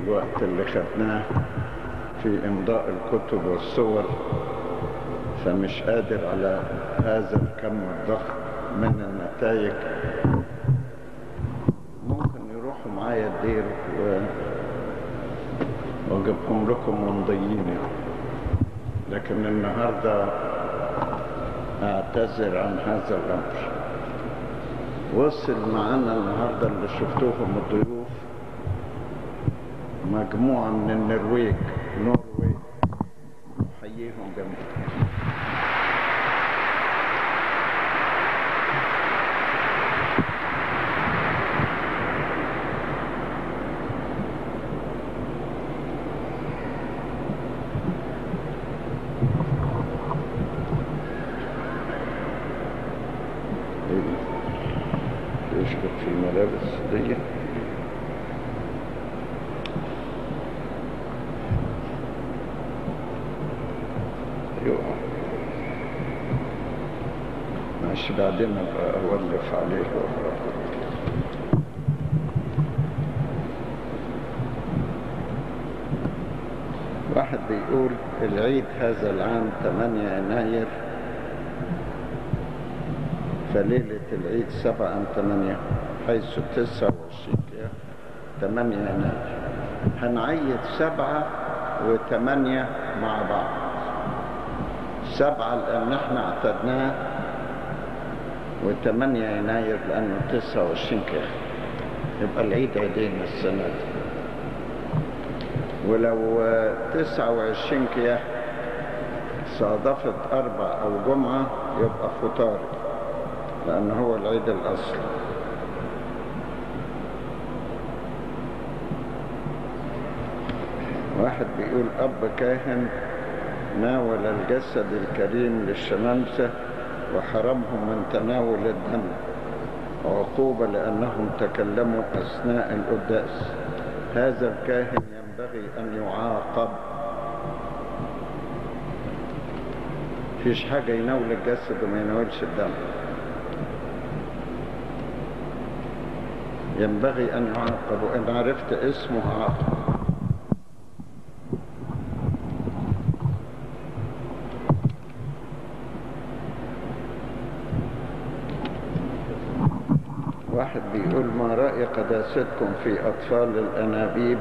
الوقت اللي خدناه في إمضاء الكتب والصور، فمش قادر على هذا الكم الضخم من النتائج. ممكن يروحوا معايا الدير وأجيبهم لكم ممضيين يعني. لكن النهاردة أعتذر عن هذا الأمر. وصل معنا النهاردة اللي شفتوهم الضيوف مجموعة من النرويج، نحييهم جميعا. يشبك في الملابس دي. يقع ماشي، بعدين ابقى اولف عليه واقرا. واحد بيقول العيد هذا العام 8 يناير، فليلة العيد 7/8 حيث 29 8 يناير. هنعيد 7 و8 مع بعض. 7 لأن احنا اعتدناه، و8 يناير لأنه 29 كده. يبقى العيد عيدين السنة دي. ولو 29 كده صادفت 4 أو جمعة يبقى فطاري، لأن هو العيد الأصلي. واحد بيقول أب كاهن ناول الجسد الكريم للشمامسة وحرمهم من تناول الدم عقوبة لأنهم تكلموا أثناء القداس. هذا الكاهن ينبغي أن يعاقب. مفيش حاجة يناول الجسد وما يناولش الدم، ينبغي أن يعاقب، وإن عرفت اسمه عاقب. واحد بيقول ما رأي قداستكم في أطفال الأنابيب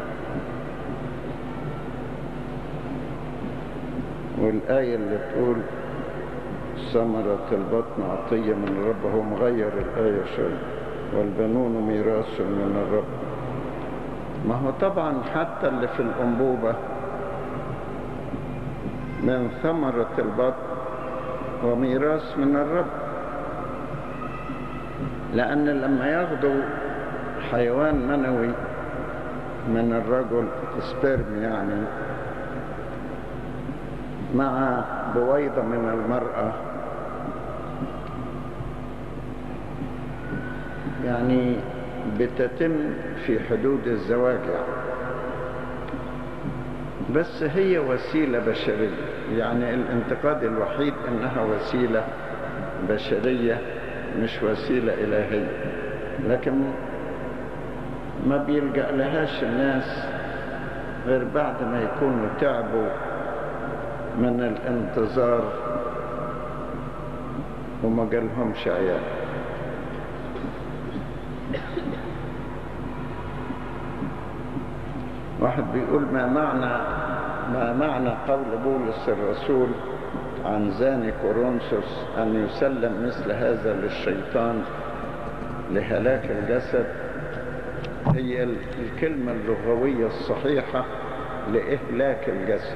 والآية اللي تقول ثمرة البطن عطية من الرب؟ هو مغير الآية شوية، والبنون ميراث من الرب. ما هو طبعا حتى اللي في الأنبوبة من ثمرة البطن وميراث من الرب، لأن لما ياخدوا حيوان منوي من الرجل سبرم يعني مع بويضة من المرأة، يعني بتتم في حدود الزواج يعني. بس هي وسيلة بشرية، يعني الانتقاد الوحيد انها وسيلة بشرية مش وسيلة إلهية، لكن ما بيلجأ لهاش الناس غير بعد ما يكونوا تعبوا من الانتظار وما جالهمش عيال. واحد بيقول ما معنى قول بولس الرسول عن زاني كورنثوس أن يسلم مثل هذا للشيطان لهلاك الجسد؟ هي الكلمة اللغوية الصحيحة لإهلاك الجسد،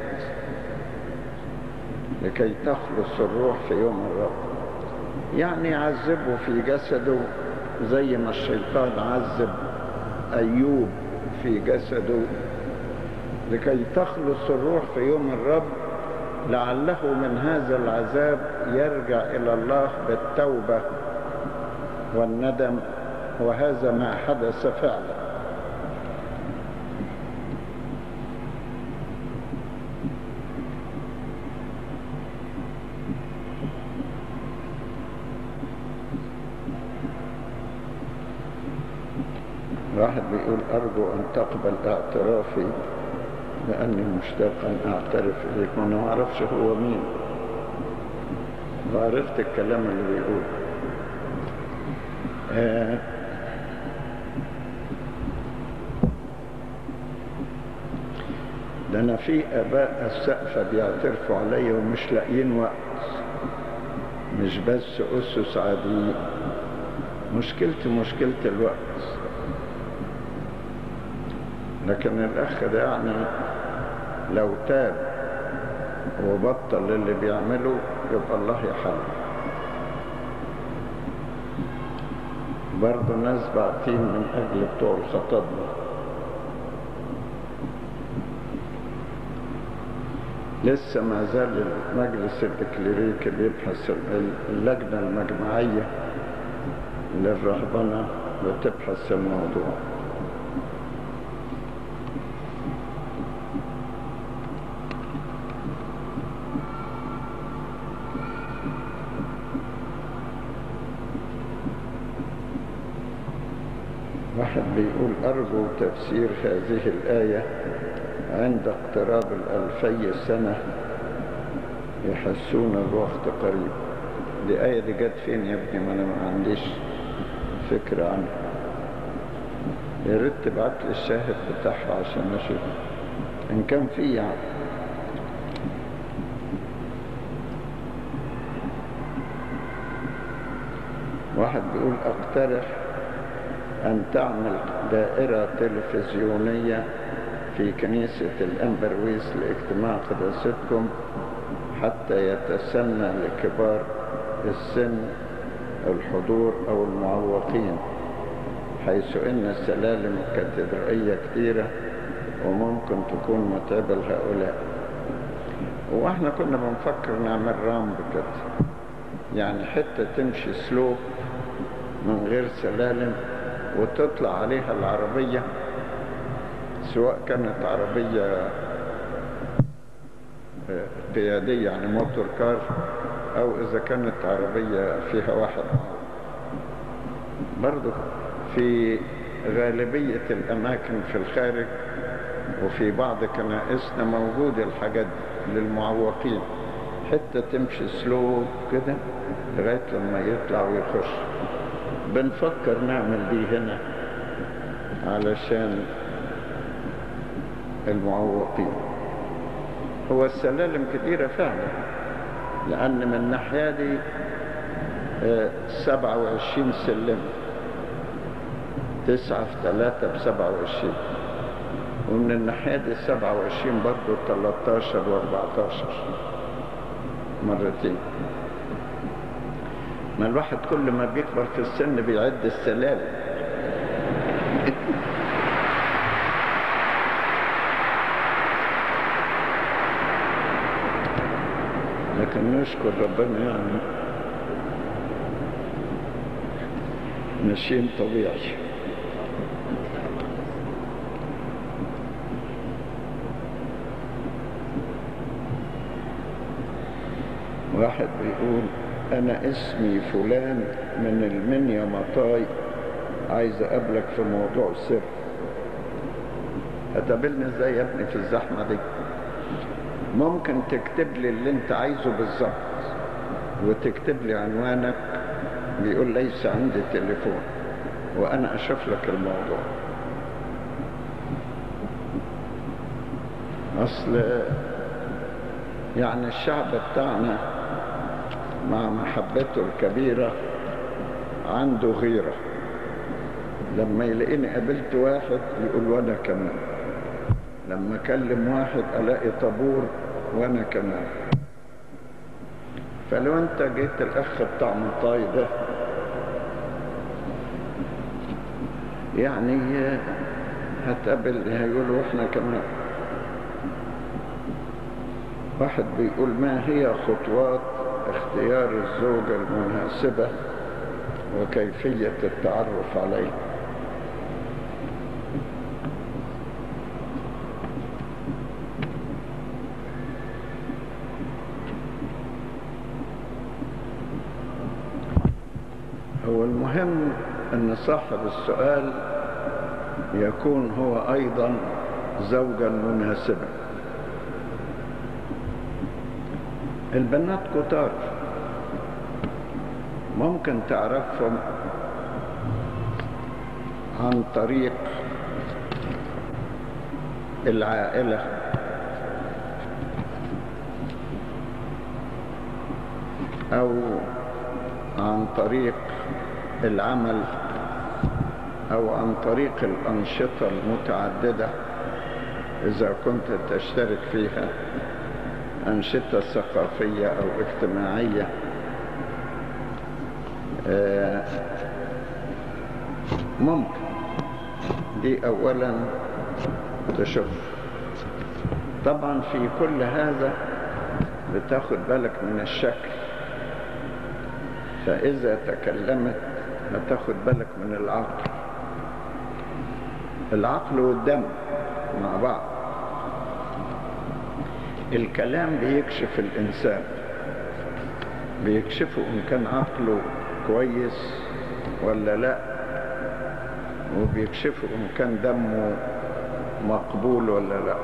لكي تخلص الروح في يوم الرب. يعني يعذبه في جسده زي ما الشيطان عذب أيوب في جسده، لكي تخلص الروح في يوم الرب، لعله من هذا العذاب يرجع إلى الله بالتوبة والندم، وهذا ما حدث فعلا. واحد واحد بيقول أرجو أن تقبل اعترافي لأني مشتاق أن أعترف إليك. وأنا ما أعرفش هو مين، وعرفت الكلام اللي بيقول. ده أنا في آباء السقفة بيعترفوا عليا ومش لاقيين وقت، مش بس أسس عاديين. مشكلتي مشكلة الوقت. لكن الأخ ده يعني لو تاب وبطل اللي بيعمله يبقى الله يحل. برضه ناس باعتين من أجل بتوع الخطاطبة. لسه ما زال المجلس الإكليريكي بيبحث، اللجنة المجمعية للرهبنة بتبحث الموضوع. واحد بيقول أرجو تفسير هذه الآية عند اقتراب 2000 سنة يحسون الوقت قريب. دي آية دي جت فين يا ابني؟ ما أنا ما عنديش فكرة عنها. يا ريت تبعت لي الشاهد بتاعها عشان أشوف إن كان فيه يعني. واحد بيقول أقترح أن تعمل دائرة تلفزيونية في كنيسة الأمبرويس لاجتماع قداستكم حتى يتسنى لكبار السن الحضور أو المعوقين، حيث إن السلالم الكاتدرائية كثيرة وممكن تكون متعبة لهؤلاء. وإحنا كنا بنفكر نعمل رامب كده، يعني حتة تمشي سلوب من غير سلالم وتطلع عليها العربية، سواء كانت عربية قيادية يعني موتور كار، أو إذا كانت عربية فيها واحد. برضو في غالبية الأماكن في الخارج وفي بعض كنائسنا موجود الحاجات للمعوقين، حتى تمشي سلوب كده لغاية لما يطلع ويخش. بنفكر نعمل دي هنا علشان المعوقين. هو السلالم كتيرة فعلا، لأن من الناحية دي 27 سلم، 9 في 3 ب27، ومن الناحية دي 27 برضو 13 و14 مرتين. ما الواحد كل ما بيكبر في السن بيعد السلالم. لكن نشكر ربنا يعني ماشيين طبيعي. واحد بيقول أنا اسمي فلان من المنيا مطاي، عايز أقابلك في موضوع سر. هتقابلني ازاي يا ابني في الزحمة دي؟ ممكن تكتب لي اللي انت عايزه بالظبط وتكتب لي عنوانك. بيقول ليس عندي تليفون، وأنا أشوف لك الموضوع. أصل يعني الشعب بتاعنا مع محبته الكبيرة عنده غيرة. لما يلاقيني قابلت واحد يقول وأنا كمان، لما أكلم واحد ألاقي طابور وأنا كمان. فلو أنت جيت الأخ بتاع مطاي ده يعني هتقابل هيقولوا إحنا كمان. واحد بيقول ما هي خطوات اختيار الزوجة المناسبة وكيفية التعرف عليه؟ هو المهم ان صاحب السؤال يكون هو أيضا زوجا مناسبا. البنات كتار ممكن تعرفهم عن طريق العائلة أو عن طريق العمل أو عن طريق الأنشطة المتعددة إذا كنت تشترك فيها، أنشطة ثقافية أو اجتماعية. ممكن دي أولا تشوف. طبعا في كل هذا بتاخد بالك من الشكل، فإذا تكلمت هتاخد بالك من العقل والدم مع بعض. الكلام بيكشف الإنسان، بيكشفه إن كان عقله كويس ولا لا، وبيكشفه إن كان دمه مقبول ولا لا.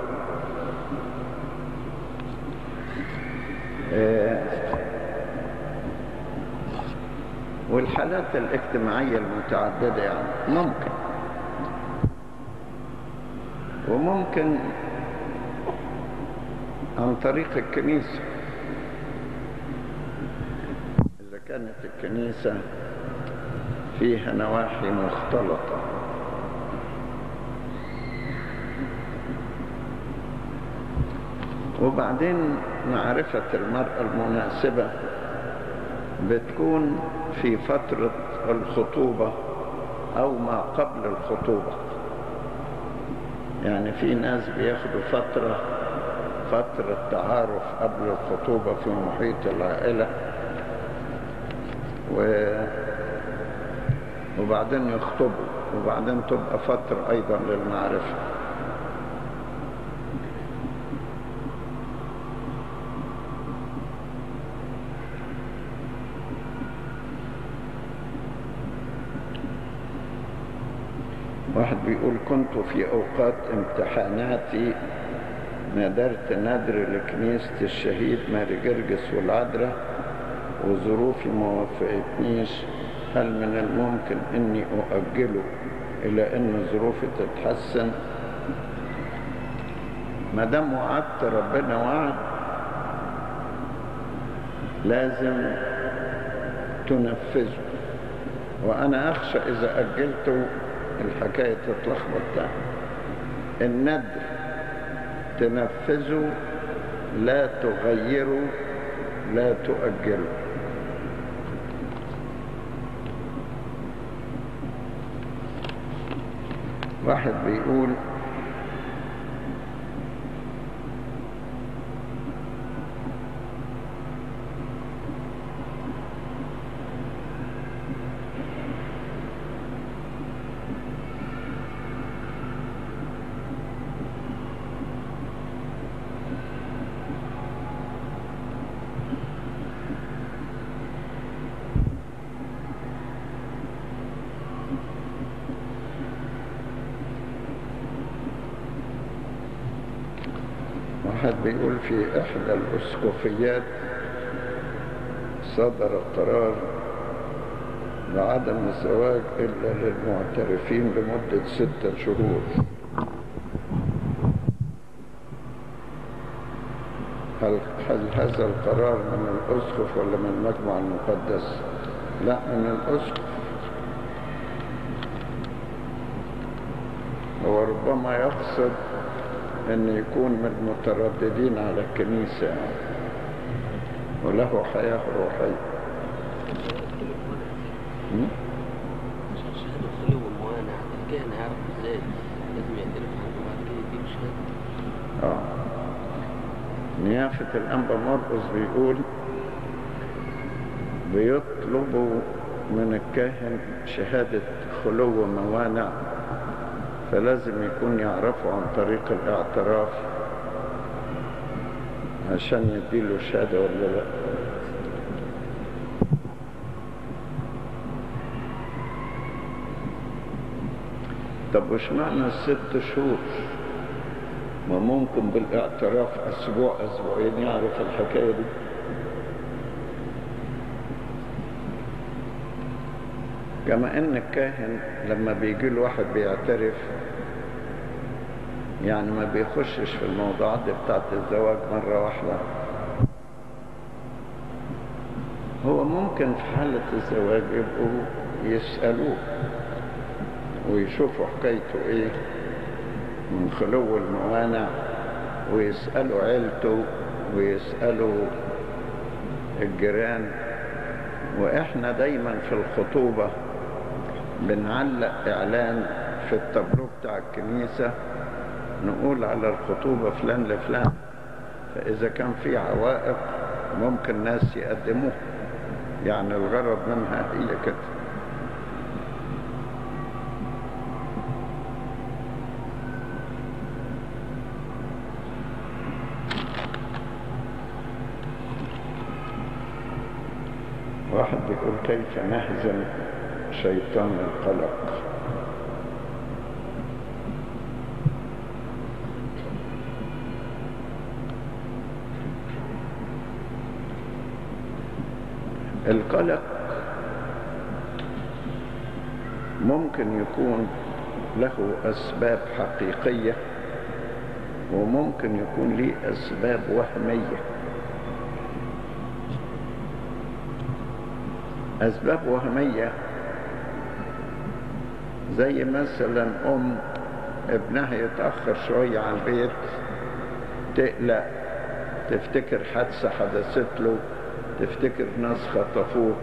والحالات الاجتماعية المتعددة يعني ممكن، وممكن عن طريق الكنيسة إذا كانت الكنيسة فيها نواحي مختلطة. وبعدين معرفة المرأة المناسبة بتكون في فترة الخطوبة أو ما قبل الخطوبة. يعني في ناس بياخدوا فترة تعارف قبل الخطوبة في محيط العائلة، وبعدين يخطبوا، وبعدين تبقى فترة أيضا للمعرفة. واحد بيقول: كنت في أوقات امتحاناتي نادرت نادر لكنيسة الشهيد ماري جرجس والعذراء، وظروفي ما وفقتنيش. هل من الممكن إني أؤجله إلى إن ظروفي تتحسن؟ ما دام وعدت ربنا وعد لازم تنفذه، وأنا أخشى إذا أجلته الحكاية تتلخبط تاني. الندر تنفذه، لا تغيره، لا تؤجله. واحد بيقول: واحد بيقول: في إحدى الأسقفيات صدر قرار بعدم الزواج إلا للمعترفين لمدة 6 شهور. هل هذا القرار من الأسقف ولا من المجمع المقدس؟ لا، من الأسقف. وربما يقصد أن يكون من المترددين على الكنيسة وله حياة روحية. مش شهادة خلو وموانع، الكاهن هيعرف ازاي؟ لازم يعترف عنه بعد كده يديله شهادة. نيافة الأنبا مرقس بيقول: بيطلبوا من الكاهن شهادة خلو وموانع، فلازم يكون يعرفوا عن طريق الاعتراف عشان يديله شهادة ولا لا. طب وش معنى ال6 شهور؟ ما ممكن بالاعتراف أسبوع أسبوعين يعرف الحكاية دي. كما ان الكاهن لما بيجي له واحد بيعترف يعني ما بيخشش في الموضوعات دي بتاعت الزواج مرة واحدة. هو ممكن في حالة الزواج يبقوا يسألوه ويشوفوا حكايته ايه من خلو الموانع، ويسألوا عيلته ويسألوا الجيران. واحنا دايما في الخطوبة بنعلق اعلان في التابلو بتاع الكنيسة نقول على الخطوبة فلان لفلان، فاذا كان في عوائق ممكن ناس يقدموه، يعني الغرض منها هي كده. واحد بيقول كيف نهزم شيطان القلق؟ القلق ممكن يكون له أسباب حقيقية وممكن يكون له أسباب وهمية. أسباب وهمية زي مثلا ابنها يتأخر شوية على البيت تقلق، تفتكر حادثة حدثت له، تفتكر ناس خطفوه،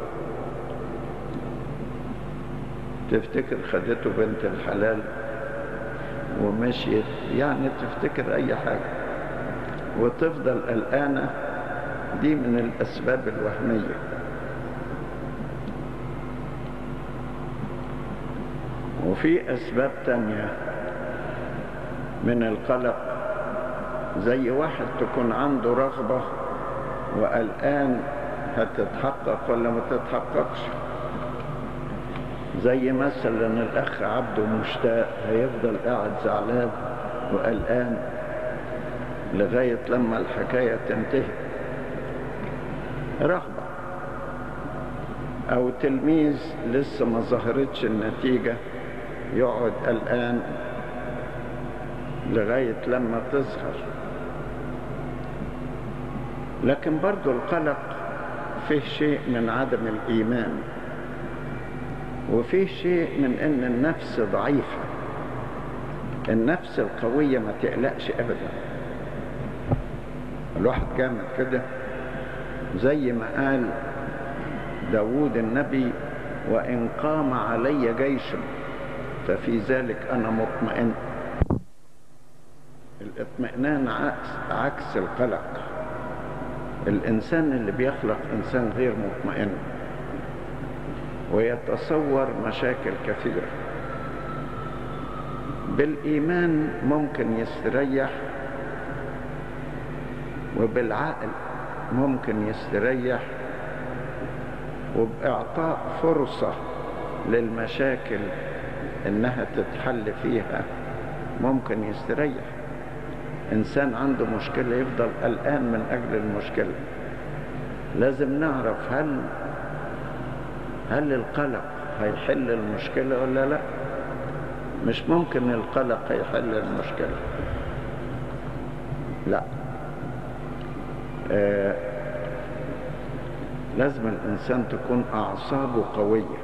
تفتكر خدته بنت الحلال ومشيت، يعني تفتكر أي حاجة وتفضل قلقانة. دي من الأسباب الوهمية. وفي أسباب تانية من القلق زي واحد تكون عنده رغبة وقلقان هتتحقق ولا ما تتحققش. زي مثلا الأخ عبده مشتاق هيفضل قاعد زعلان وقلقان لغاية لما الحكاية تنتهي، رغبة. أو تلميذ لسه ما ظهرتش النتيجة يقعد قلقان لغاية لما تظهر. لكن برضو القلق فيه شيء من عدم الإيمان، وفيه شيء من أن النفس ضعيفة. النفس القوية ما تقلقش أبدا. الواحد جامد كده زي ما قال داود النبي: وإن قام علي جيش ففي ذلك أنا مطمئن. الاطمئنان عكس القلق. الإنسان اللي بيخلق إنسان غير مطمئن ويتصور مشاكل كثيرة. بالإيمان ممكن يستريح، وبالعقل ممكن يستريح، وبإعطاء فرصة للمشاكل إنها تتحل فيها ممكن يستريح. إنسان عنده مشكلة يفضل قلقان من أجل المشكلة. لازم نعرف هل القلق هيحل المشكلة ولا لا. مش ممكن القلق هيحل المشكلة، لا. لازم الإنسان تكون أعصابه قوية،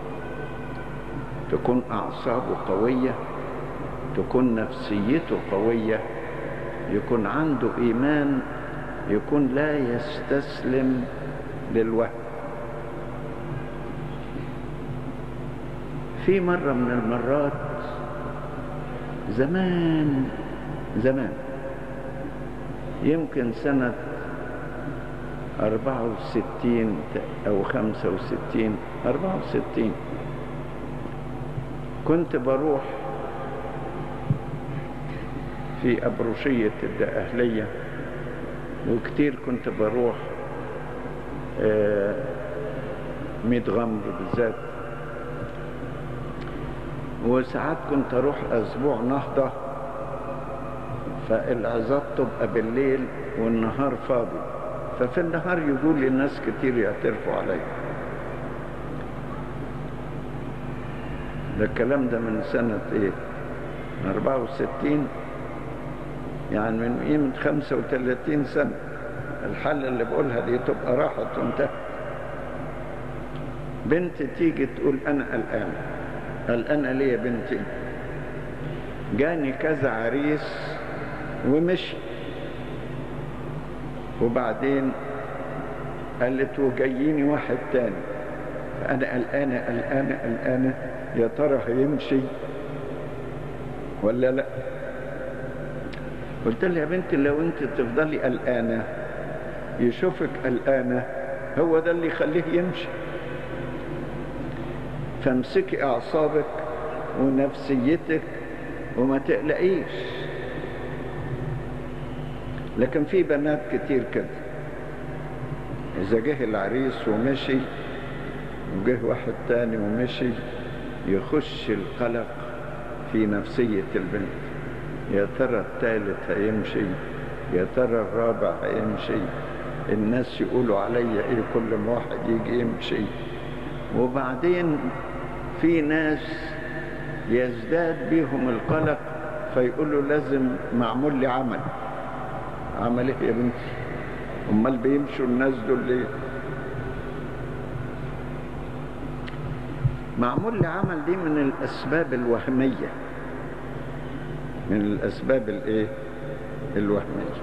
تكون أعصابه قوية، تكون نفسيته قوية، يكون عنده إيمان، يكون لا يستسلم للوهم. في مرة من المرات زمان يمكن سنة 64 أو 65 64 كنت بروح في أبروشية الدقهلية، وكتير كنت بروح ميت غمر بالذات. وساعات كنت اروح اسبوع نهضة، فالعظات تبقى بالليل والنهار فاضي، ففي النهار يقول ناس كتير يعترفوا علي. ده الكلام ده من سنة ايه؟ من 64، يعني من قيمة 35 سنة. الحالة اللي بقولها دي تبقى راحت وانتهت. بنت تيجي تقول أنا قلقانة. قلقانة ليه يا بنتي؟ جاني كذا عريس ومشي، وبعدين قالت وجاييني واحد تاني، فأنا قلقانة قلقانة قلقانة، يا ترى هيمشي ولا لا؟ قلت لها يا بنتي لو انت تفضلي قلقانة يشوفك قلقانة هو ده اللي يخليه يمشي. فامسكي أعصابك ونفسيتك وما تقلقيش. لكن في بنات كتير كده، إذا جه العريس ومشي وجه واحد تاني ومشي يخش القلق في نفسية البنت. يا ترى الثالث هيمشي، يا ترى الرابع هيمشي، الناس يقولوا عليا ايه كل ما واحد يجي يمشي. وبعدين في ناس يزداد بيهم القلق فيقولوا لازم معمول لي عمل. عمل ايه يا بنتي؟ امال بيمشوا الناس دول ليه؟ معمول لي عمل دي من الاسباب الوهميه، من الاسباب الايه؟ الوهميه.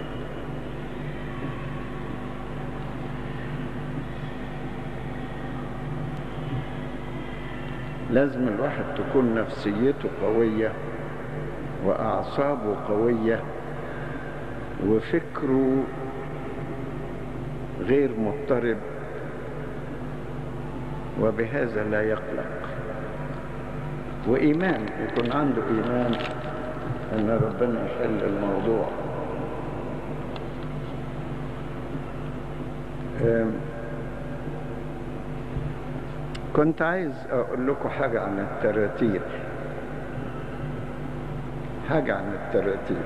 لازم الواحد تكون نفسيته قوية وأعصابه قوية وفكره غير مضطرب، وبهذا لا يقلق. وإيمان، يكون عنده إيمان أن ربنا يحل الموضوع. كنت عايز أقول لكم حاجة عن التراتيل. حاجة عن التراتيل.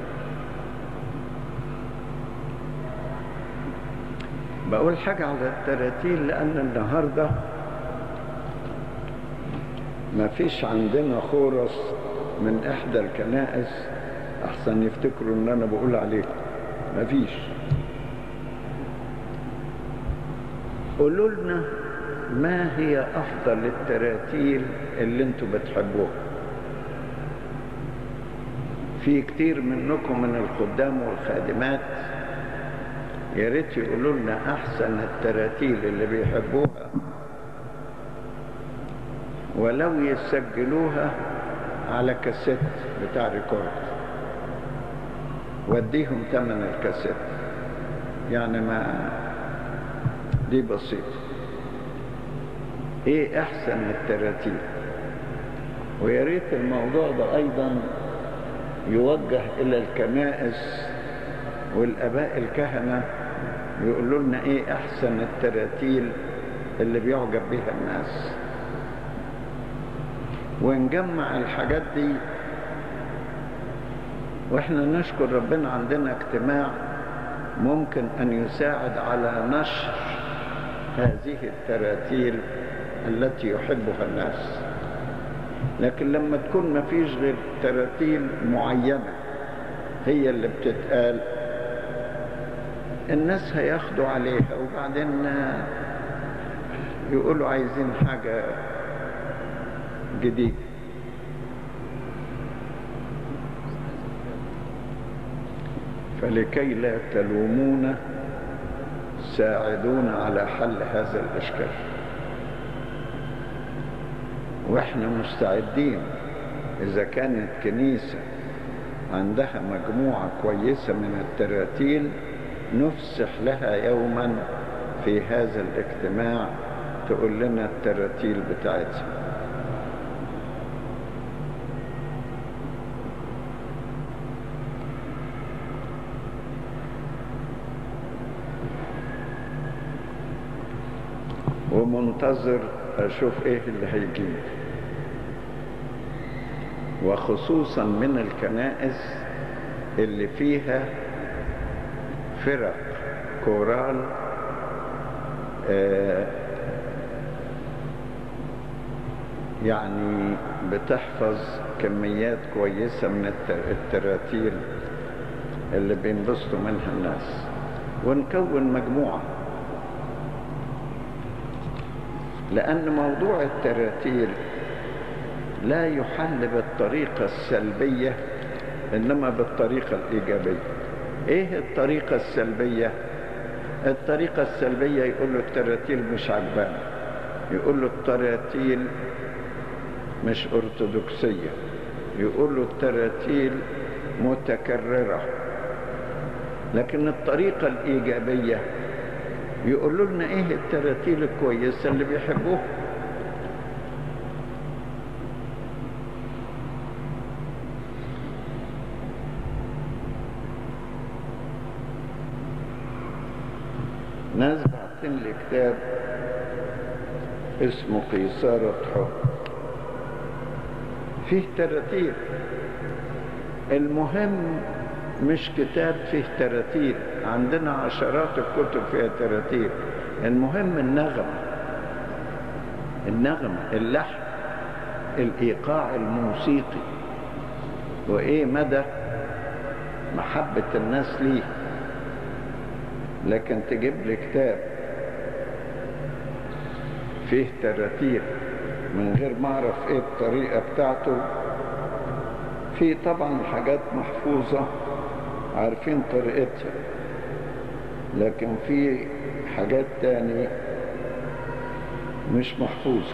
بقول حاجة على التراتيل لأن النهاردة ما فيش عندنا خورس من إحدى الكنائس أحسن يفتكروا إن أنا بقول عليكم. ما فيش. قولوا لنا ما هي أفضل التراتيل اللي انتوا بتحبوها؟ في كتير منكم من الخدام والخادمات يا ريت يقولوا لنا أحسن التراتيل اللي بيحبوها، ولو يسجلوها على كاسيت بتاع ريكورد وديهم ثمن الكاسيت. يعني ما دي بسيطة. ايه احسن التراتيل؟ ويا ريت الموضوع ده ايضا يوجه الى الكنائس والاباء الكهنة، يقولوا لنا ايه احسن التراتيل اللي بيعجب بها الناس، ونجمع الحاجات دي. واحنا نشكر ربنا عندنا اجتماع ممكن ان يساعد على نشر هذه التراتيل التي يحبها الناس. لكن لما تكون ما فيش غير تراتيل معينة هي اللي بتتقال، الناس هياخدوا عليها وبعدين يقولوا عايزين حاجة جديدة. فلكي لا تلومونا ساعدونا على حل هذا الإشكال. واحنا مستعدين إذا كانت كنيسة عندها مجموعة كويسة من التراتيل نفسح لها يوما في هذا الاجتماع تقول لنا التراتيل بتاعتها. ومنتظر أشوف إيه اللي هيجيب. وخصوصا من الكنائس اللي فيها فرق كورال يعني بتحفظ كميات كويسة من التراتيل اللي بينبسطوا منها الناس، ونكون مجموعة. لأن موضوع التراتيل لا يحل بالطريقة السلبية، إنما بالطريقة الإيجابية. إيه الطريقة السلبية؟ الطريقة السلبية يقول له التراتيل مش عجباني، يقول له التراتيل مش أرثوذكسية، يقول له التراتيل متكررة. لكن الطريقة الإيجابية يقولوا لنا إيه التراتيل الكويسة اللي بيحبوها. ناس بعتين لي كتاب اسمه قيصارة حب، فيه تراتيل. المهم مش كتاب فيه تراتيل، عندنا عشرات الكتب فيها تراتيل. المهم النغمة، اللحن، الإيقاع الموسيقي، وإيه مدى محبة الناس ليه. لكن تجيب لي كتاب فيه تراتيل من غير ما اعرف ايه الطريقة بتاعته. في طبعا حاجات محفوظة عارفين طريقتها، لكن في حاجات تاني مش محفوظة.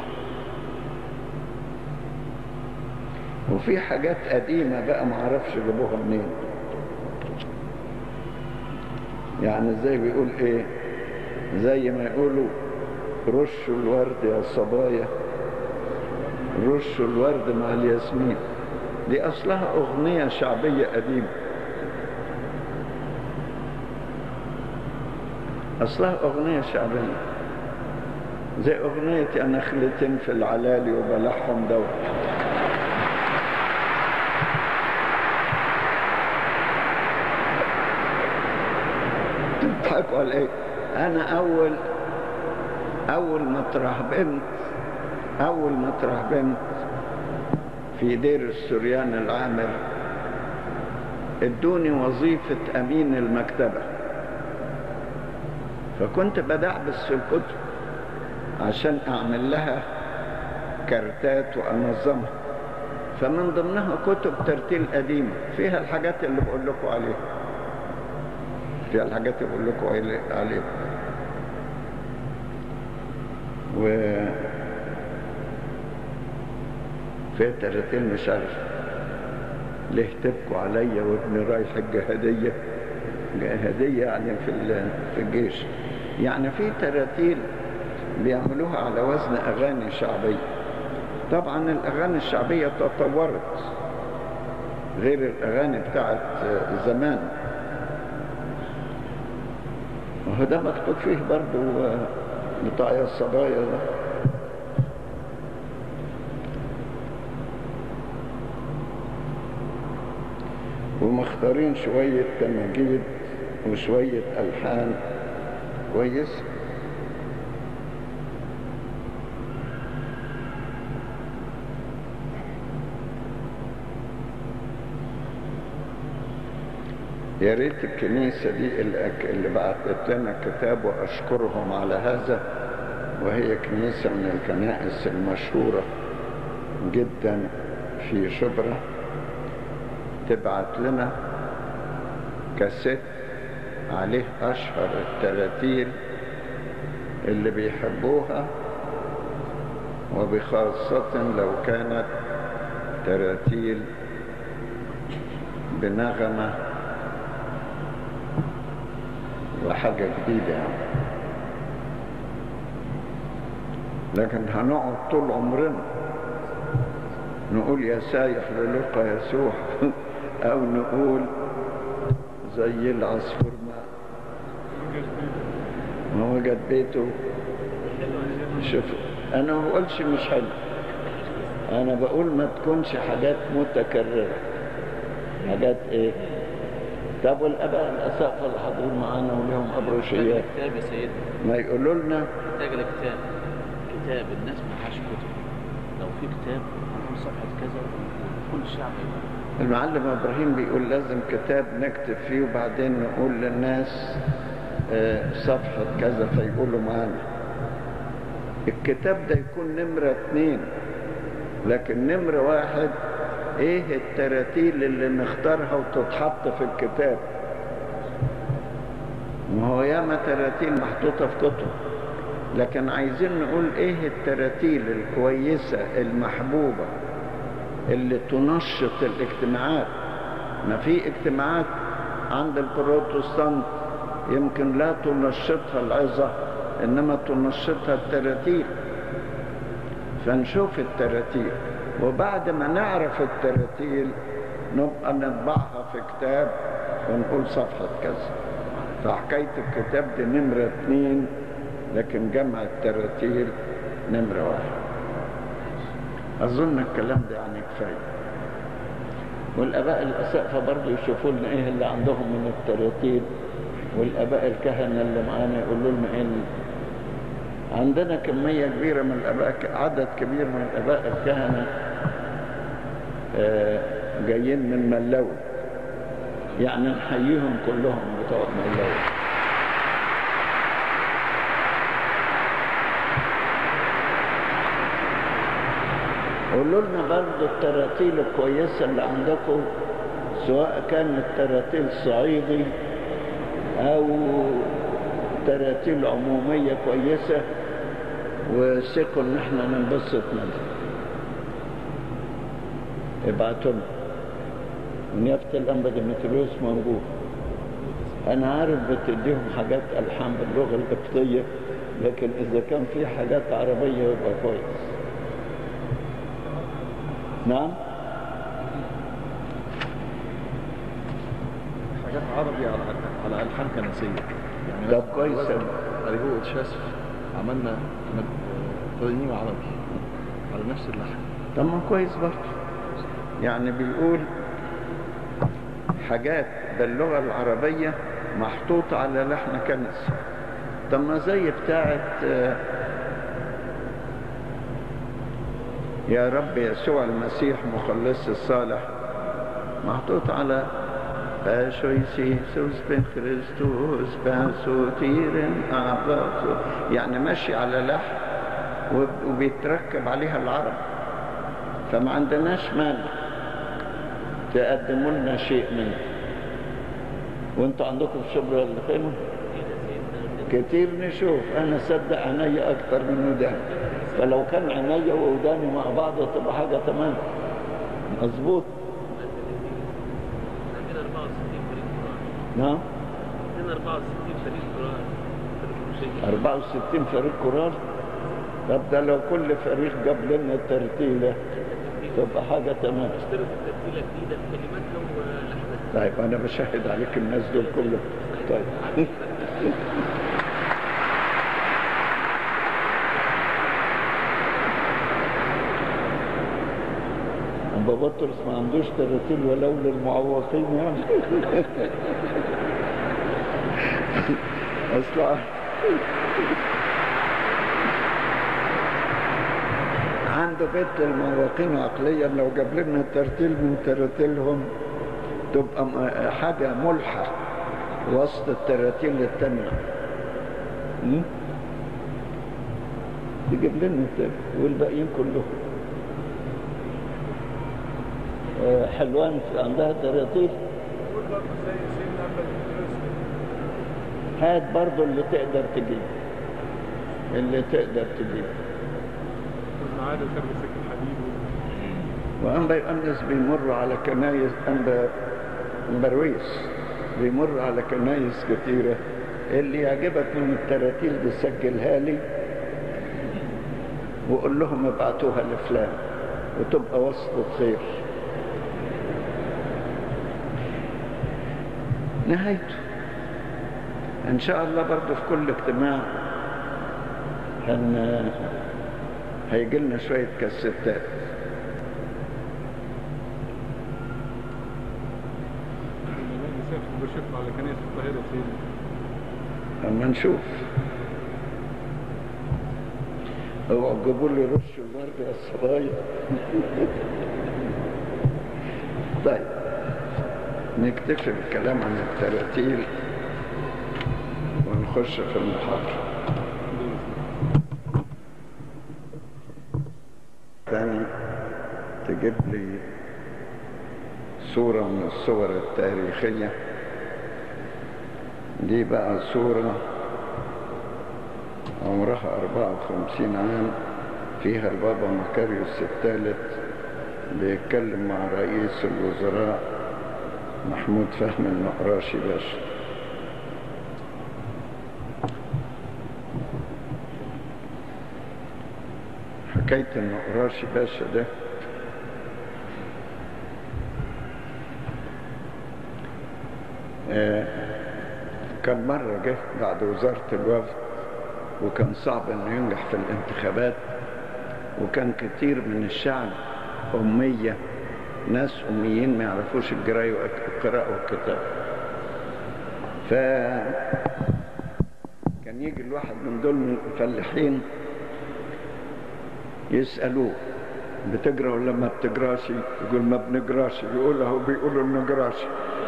وفي حاجات قديمة بقى ما اعرفش جابوها منين. يعني زي بيقول ايه، زي ما يقولوا رشوا الورد يا صبايا، رشوا الورد مع الياسمين. دي اصلها اغنية شعبية قديمة، اصلها اغنية شعبية زي اغنية يا نخلة في العلالي وبلعهم دور. تضحكوا على ايه؟ انا اول ما ترهبنت في دير السريان العامر، ادوني وظيفة امين المكتبة، فكنت بدعبس في الكتب عشان اعمل لها كارتات وانظمها. فمن ضمنها كتب ترتيل قديمة فيها الحاجات اللي بقول لكم عليها، فيها الحاجات اللي بقول لكم عليها. فيها ترتيل مش عارف ليه تبكوا عليا وابني رايح الجهادية. جهادية يعني في الجيش. يعني في تراتيل بيعملوها على وزن أغاني شعبية. طبعا الأغاني الشعبية تطورت غير الأغاني بتاعت زمان، وهو ده مكتوب فيه برضو بتاع يا الصبايا ده. ومختارين شوية تمجيد وشوية ألحان كويس. يا ريت الكنيسة دي اللي بعتت لنا كتاب، وأشكرهم على هذا، وهي كنيسة من الكنائس المشهورة جدا في شبرا، تبعت لنا كاسيت عليه أشهر التراتيل اللي بيحبوها، وبخاصة لو كانت تراتيل بنغمة وحاجة جديدة يعني. لكن هنقعد طول عمرنا نقول يا سايح للقى يسوع أو نقول زي العصفور ما وجد بيته. شوف أنا ما بقولش مش حلو، انا بقول ما تكونش حاجات متكررة. حاجات ايه؟ طب والاباء الاساقفة اللي حاضرين معانا ولهم ابروشيات كتاب يا سيدنا، ما يقولوا لنا؟ محتاج لكتاب. كتاب الناس ما معهاش كتب. لو في كتاب هنقول صفحة كذا وكل الشعب يقرأ. المعلم ابراهيم بيقول لازم كتاب نكتب فيه وبعدين نقول للناس صفحة كذا فيقولوا معانا. الكتاب ده يكون نمرة 2، لكن نمرة 1 ايه التراتيل اللي نختارها وتتحط في الكتاب؟ ما هو ياما تراتيل محطوطة في كتب، لكن عايزين نقول ايه التراتيل الكويسة المحبوبة اللي تنشط الاجتماعات. ما في اجتماعات عند البروتستانت يمكن لا تنشطها العظة، انما تنشطها التراتيل. فنشوف التراتيل، وبعد ما نعرف التراتيل نبقى نطبعها في كتاب ونقول صفحة كذا. فحكاية الكتاب دي نمرة 2، لكن جمع التراتيل نمرة 1. أظن الكلام ده يعني كفاية. والآباء الأسقفة برضو يشوفوا لنا إيه اللي عندهم من التراتيل، والآباء الكهنة اللي معانا يقولوا لنا إيه. عندنا كمية كبيرة من الآباء، عدد كبير من الآباء الكهنة جايين من ملاوي، يعني نحييهم كلهم بتوع ملاوي. قولوا لنا برضه التراتيل الكويسة اللي عندكم، سواء كانت تراتيل صعيدي أو تراتيل عمومية كويسة، وثقوا إن احنا ننبسط منها. ابعتوا لنا. ونيافة الأنبا ديمتريوس موجود. أنا عارف بتديهم حاجات ألحان باللغة القبطية، لكن إذا كان في حاجات عربية يبقى كويس. نعم؟ حاجات عربي على ألحان كنسية. يعني ده كويس. عليه تشاسف عملنا ترنيم عربي على نفس اللحن. طب ما كويس برضه. يعني بيقول حاجات باللغة العربية محطوطة على لحن كنسي. طب ما زي بتاعت يا رب يسوع المسيح مخلص الصالح، محطوط على سوس بن خريستوس باسوتيرن أعباسو، يعني ماشي على لحن وبيتركب عليها العرب. فما عندناش مانع تقدموا لنا شيء منه. وانتوا عندكم في شبرا الخيمة كتير نشوف. انا صدق عيني اكتر من وداني، فلو كان عيني ووداني مع بعض تبقى حاجة تمام مظبوط. عندنا 64 فريق قرآن. نعم، عندنا 64 فريق قرآن. 64 فريق قرآن. طب ده لو كل فريق جاب لنا ترتيلة تبقى حاجة تمام. اشتروا ترتيلة جديدة بكلماتها ولحنها. طيب أنا بشهد عليك الناس دول كلهم. طيب أبا بطرس ما عندوش ترتيل ولو للمعوقين يعني. أصلا عنده بيت للمعوقين عقليا، لو جاب لنا ترتيل من ترتيلهم تبقى حاجة ملحة وسط التراتيل التانية. يجيب لنا التاني والباقيين كلهم. حلوان عندها تراتيل. هات برضو اللي تقدر تجيب، اللي تقدر تجيب. وأنبا يؤنس بيمر على كنايس، أنبا برويس بيمر على كنايس كتيرة. اللي يعجبك من التراتيل دي سجلها لي وقول لهم ابعتوها لفلان وتبقى وسط خير. نهايته ان شاء الله برضه في كل اجتماع هيجي لنا شوية كاسيتات بشوف على كنيسة القاهرة سيدي. اما نشوف. اوعوا تجيبوا لي رش الورد يا الصبايا. طيب نكتفي بالكلام عن التراتيل ونخش في المحاضرة. ثاني تجيب لي صورة من الصور التاريخية. دي بقى صورة عمرها 54 عام، فيها البابا مكاريوس الثالث بيتكلم مع رئيس الوزراء محمود فهمي النقراشي باشا. حكاية النقراشي باشا ده كان مرة جه بعد وزارة الوفد، وكان صعب انه ينجح في الانتخابات، وكان كتير من الشعب أمية، ناس أميين ما يعرفوش القراءة والكتاب. فكان يجي الواحد من دول من الفلاحين يسألوه بتقرأ ولا ما بتقراش؟ يقول ما بنقراش. يقول له بيقولوا بنقراش.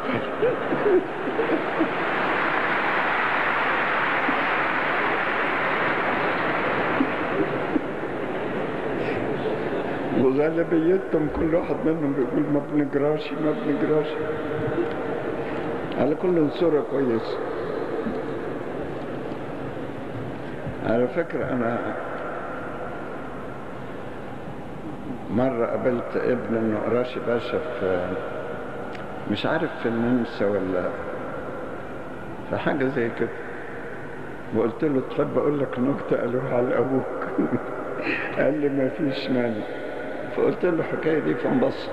وغالبيتهم كل واحد منهم بيقول ما بنقراش ما بنقراش. على كل صورة كويسة. على فكرة أنا مرة قابلت ابن النقراشي باشا في مش عارف في النمسا ولا في حاجة زي كده، وقلت له تحب أقول لك نكتة قالوها على أبوك؟ قال لي ما فيش مانع. فقلت له الحكاية دي فانبسط.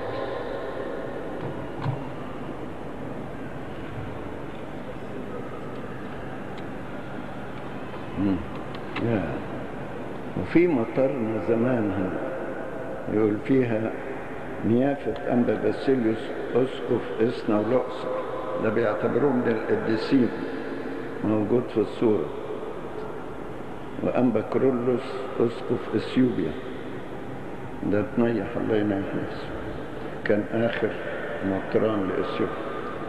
وفي مطرنا زمان هنا يقول فيها نيافة أنبا باسيليوس أسقف إسنا والأقصر، ده بيعتبروه من القديسين، موجود في الصورة. وأنبا كرولوس أسقف إثيوبيا، ده اتنيح الله ينيح نفسه، كان آخر مطران لإثيوبيا.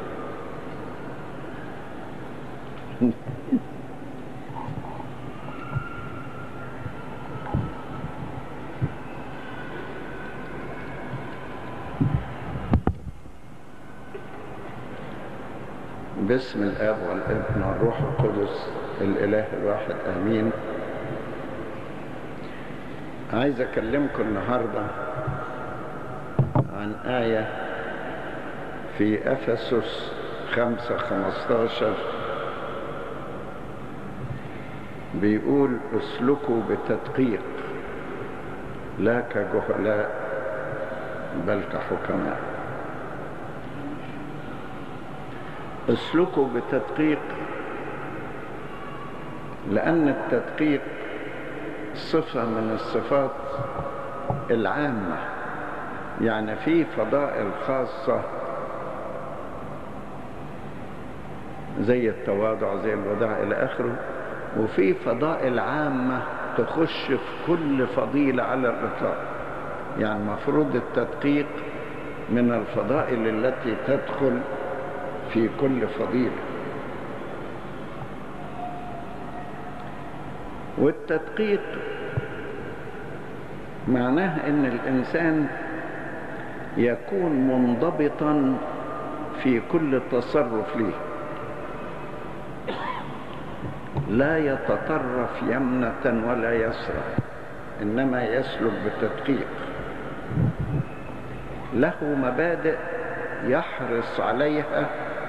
باسم الآب والابن والروح القدس الإله الواحد آمين. عايز أكلمكم النهاردة عن آية في أفسس 5:15 بيقول اسلكوا بتدقيق لا كجهلاء بل كحكماء. اسلكوا بتدقيق لأن التدقيق صفة من الصفات العامة، يعني في فضائل خاصة زي التواضع زي الوداع إلى آخره، وفي فضائل عامة تخش في كل فضيلة على الإطلاق. يعني مفروض التدقيق من الفضائل التي تدخل في كل فضيلة. والتدقيق معناه ان الانسان يكون منضبطا في كل تصرف ليه، لا يتطرف يمنة ولا يسرى، انما يسلك بالتدقيق. له مبادئ يحرص عليها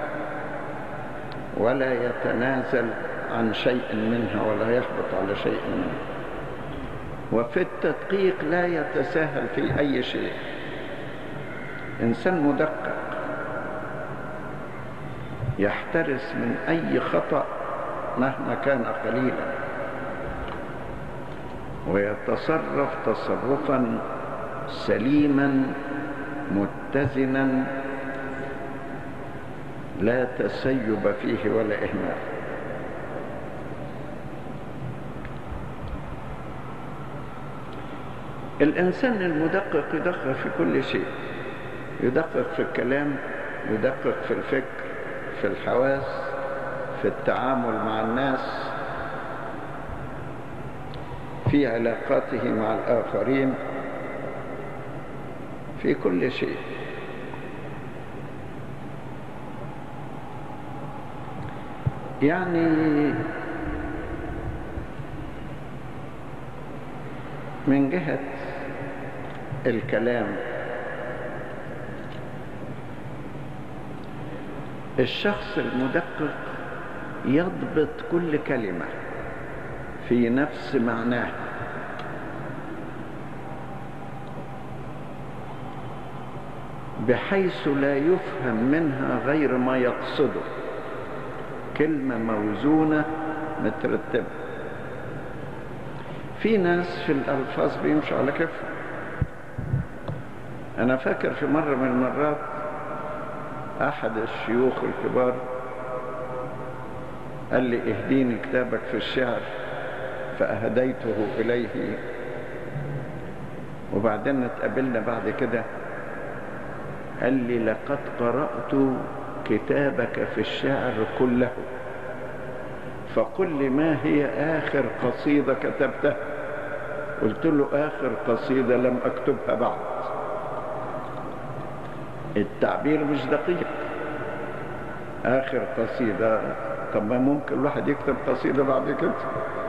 ولا يتنازل عن شيء منها ولا يحبط على شيء منها. وفي التدقيق لا يتساهل في أي شيء. إنسان مدقق يحترس من أي خطأ مهما كان قليلا، ويتصرف تصرفا سليما متزنا لا تسيب فيه ولا إهمال. الإنسان المدقق يدقق في كل شيء، يدقق في الكلام، يدقق في الفكر، في الحواس، في التعامل مع الناس، في علاقاته مع الآخرين، في كل شيء. يعني من جهة الكلام، الشخص المدقق يضبط كل كلمة في نفس معناها، بحيث لا يفهم منها غير ما يقصده، كلمة موزونة مترتبة. في ناس في الألفاظ بيمشوا على كيفهم. أنا فاكر في مرة من المرات أحد الشيوخ الكبار قال لي اهديني كتابك في الشعر، فأهديته إليه. وبعدين اتقابلنا بعد كده قال لي لقد قرأت كتابك في الشعر كله، فقل لي ما هي آخر قصيدة كتبتها؟ قلت له آخر قصيدة لم أكتبها بعد. التعبير مش دقيق. آخر قصيدة، طب ما ممكن الواحد يكتب قصيدة بعد كده.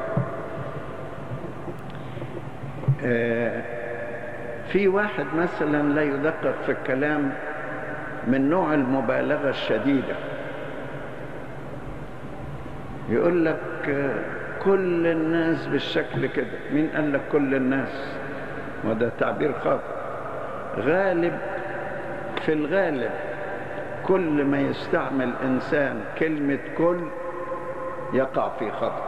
في واحد مثلا لا يدقق في الكلام من نوع المبالغة الشديدة، يقول لك كل الناس بالشكل كده. مين قال لك كل الناس؟ وده تعبير خاطئ. غالب، في الغالب كل ما يستعمل إنسان كلمة كل يقع في خطأ.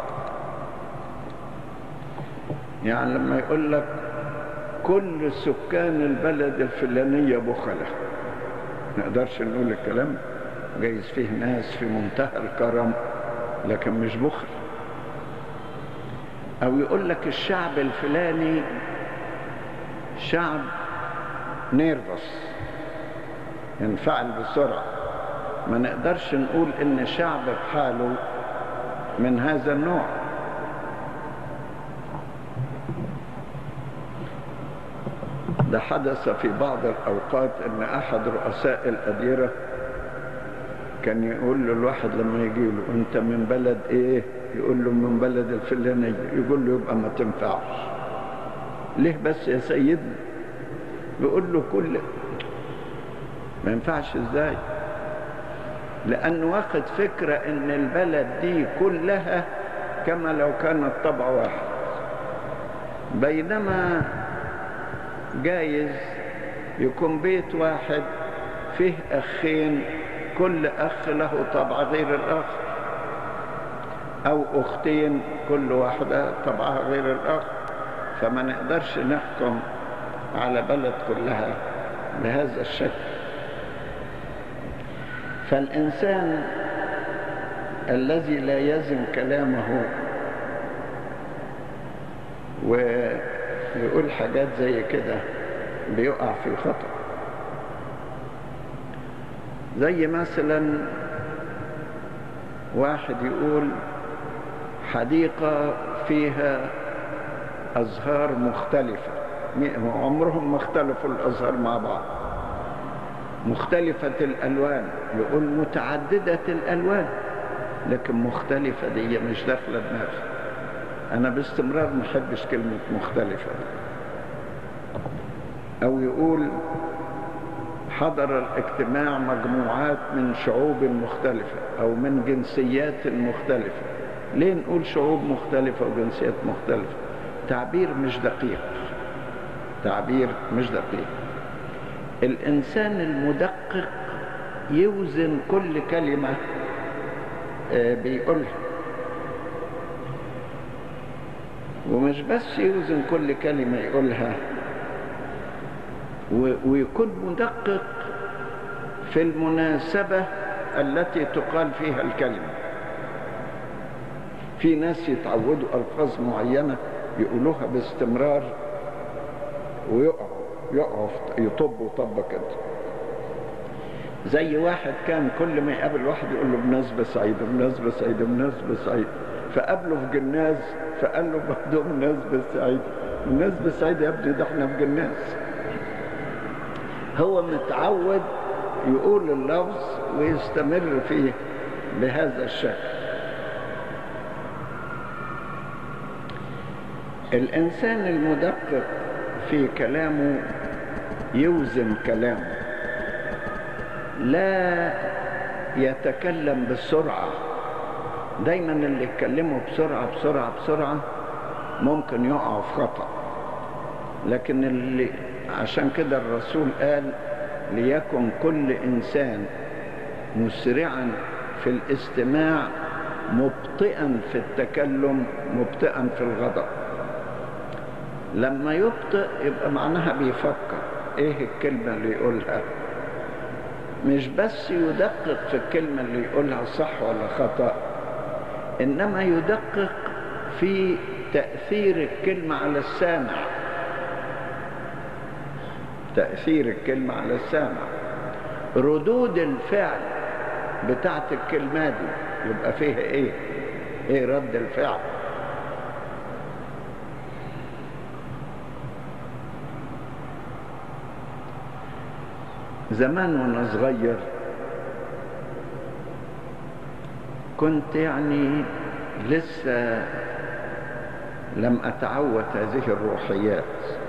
يعني لما يقول لك كل سكان البلد الفلانية بخلة، نقدرش نقول الكلام. جايز فيه ناس في منتهى الكرم لكن مش بخل. أو يقول لك الشعب الفلاني شعب نيرفس، ينفعل بسرعة. ما نقدرش نقول إن شعب بحاله من هذا النوع. ده حدث في بعض الأوقات إن أحد رؤساء الأديرة كان يقول له الواحد لما يجي له أنت من بلد إيه؟ يقول له من بلد الفلانية. يقول له يبقى ما تنفعش. ليه بس يا سيدنا؟ يقول له كل ما ينفعش. إزاي؟ لأنه واخد فكرة إن البلد دي كلها كما لو كانت طبع واحد، بينما جايز يكون بيت واحد فيه أخين، كل أخ له طبع غير الآخر، أو أختين كل واحدة طبعها غير الآخر. فما نقدرش نحكم على بلد كلها بهذا الشكل. فالإنسان الذي لا يزن كلامه ويقول حاجات زي كده بيقع في خطأ. زي مثلا واحد يقول حديقة فيها أزهار مختلفة، عمرهم ما اختلفوا الأزهار مع بعض، مختلفة الألوان. يقول متعددة الألوان، لكن مختلفة دي مش داخلة دماغي. أنا باستمرار ما أحبش كلمة مختلفة. أو يقول حضر الاجتماع مجموعات من شعوب مختلفة أو من جنسيات مختلفة. ليه نقول شعوب مختلفة وجنسيات مختلفة؟ تعبير مش دقيق، تعبير مش دقيق. الإنسان المدقق يوزن كل كلمة بيقولها، ومش بس يوزن كل كلمة يقولها، ويكون مدقق في المناسبة التي تقال فيها الكلمة. في ناس يتعودوا ألفاظ معينة يقولوها باستمرار ويقعوا يطبوا طبة كده. زي واحد كان كل ما يقابل واحد يقول له بمناسبة سعيدة بمناسبة سعيدة بمناسبة سعيدة، فقابله في جناز فقال له برضه بمناسبة سعيدة بمناسبة سعيدة، يبدو ده احنا في جناز. هو متعود يقول اللفظ ويستمر فيه بهذا الشكل. الإنسان المدقق في كلامه يوزن كلامه، لا يتكلم بسرعة. دايما اللي يتكلموا بسرعة بسرعة بسرعة ممكن يقعوا في خطأ. لكن اللي عشان كده الرسول قال ليكن كل إنسان مسرعا في الاستماع مبطئا في التكلم مبطئا في الغضب. لما يبطئ يبقى معناها بيفكر ايه الكلمة اللي يقولها، مش بس يدقق في الكلمة اللي يقولها صح ولا خطأ، إنما يدقق في تأثير الكلمة على السامع. تأثير الكلمة على السامع، ردود الفعل بتاعت الكلمة دي يبقى فيها ايه رد الفعل. زمان وانا صغير كنت يعني لسه لم أتعود هذه الروحيات،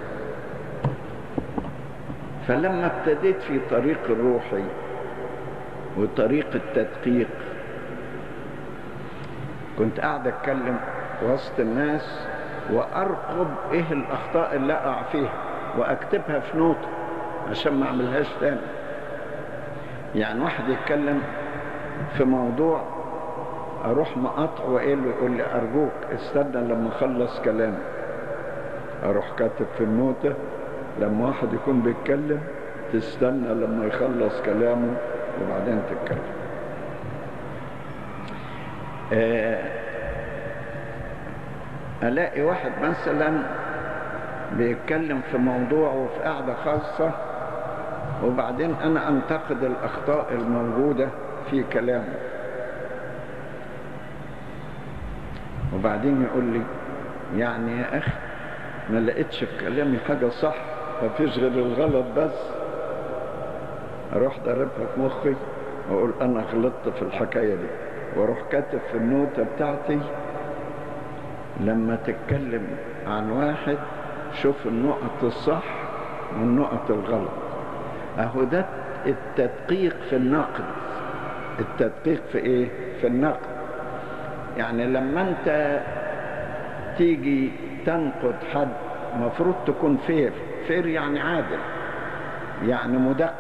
فلما ابتديت في طريق الروحي وطريق التدقيق كنت قاعد أتكلم وسط الناس وأرقب إيه الأخطاء اللي أقع فيها وأكتبها في نوتة عشان ما أعملهاش تاني. يعني واحد يتكلم في موضوع أروح مقاطعه ويقول لي أرجوك استنى لما أخلص كلامي، أروح كاتب في النوتة لما واحد يكون بيتكلم تستنى لما يخلص كلامه وبعدين تتكلم. ألاقي واحد مثلا بيتكلم في موضوع وفي قاعدة خاصة وبعدين أنا أنتقد الأخطاء الموجودة في كلامه، وبعدين يقول لي يعني يا أخي ما لقيتش في كلامي حاجة صح، ما فيش غير الغلط بس. أروح ضربها في مخي وأقول أنا غلطت في الحكاية دي، وأروح كاتب في النوتة بتاعتي لما تتكلم عن واحد شوف النقط الصح والنقط الغلط. أهو ده التدقيق في النقد. التدقيق في إيه؟ في النقد. يعني لما أنت تيجي تنقد حد مفروض تكون فير يعني عادل، يعني مدقق.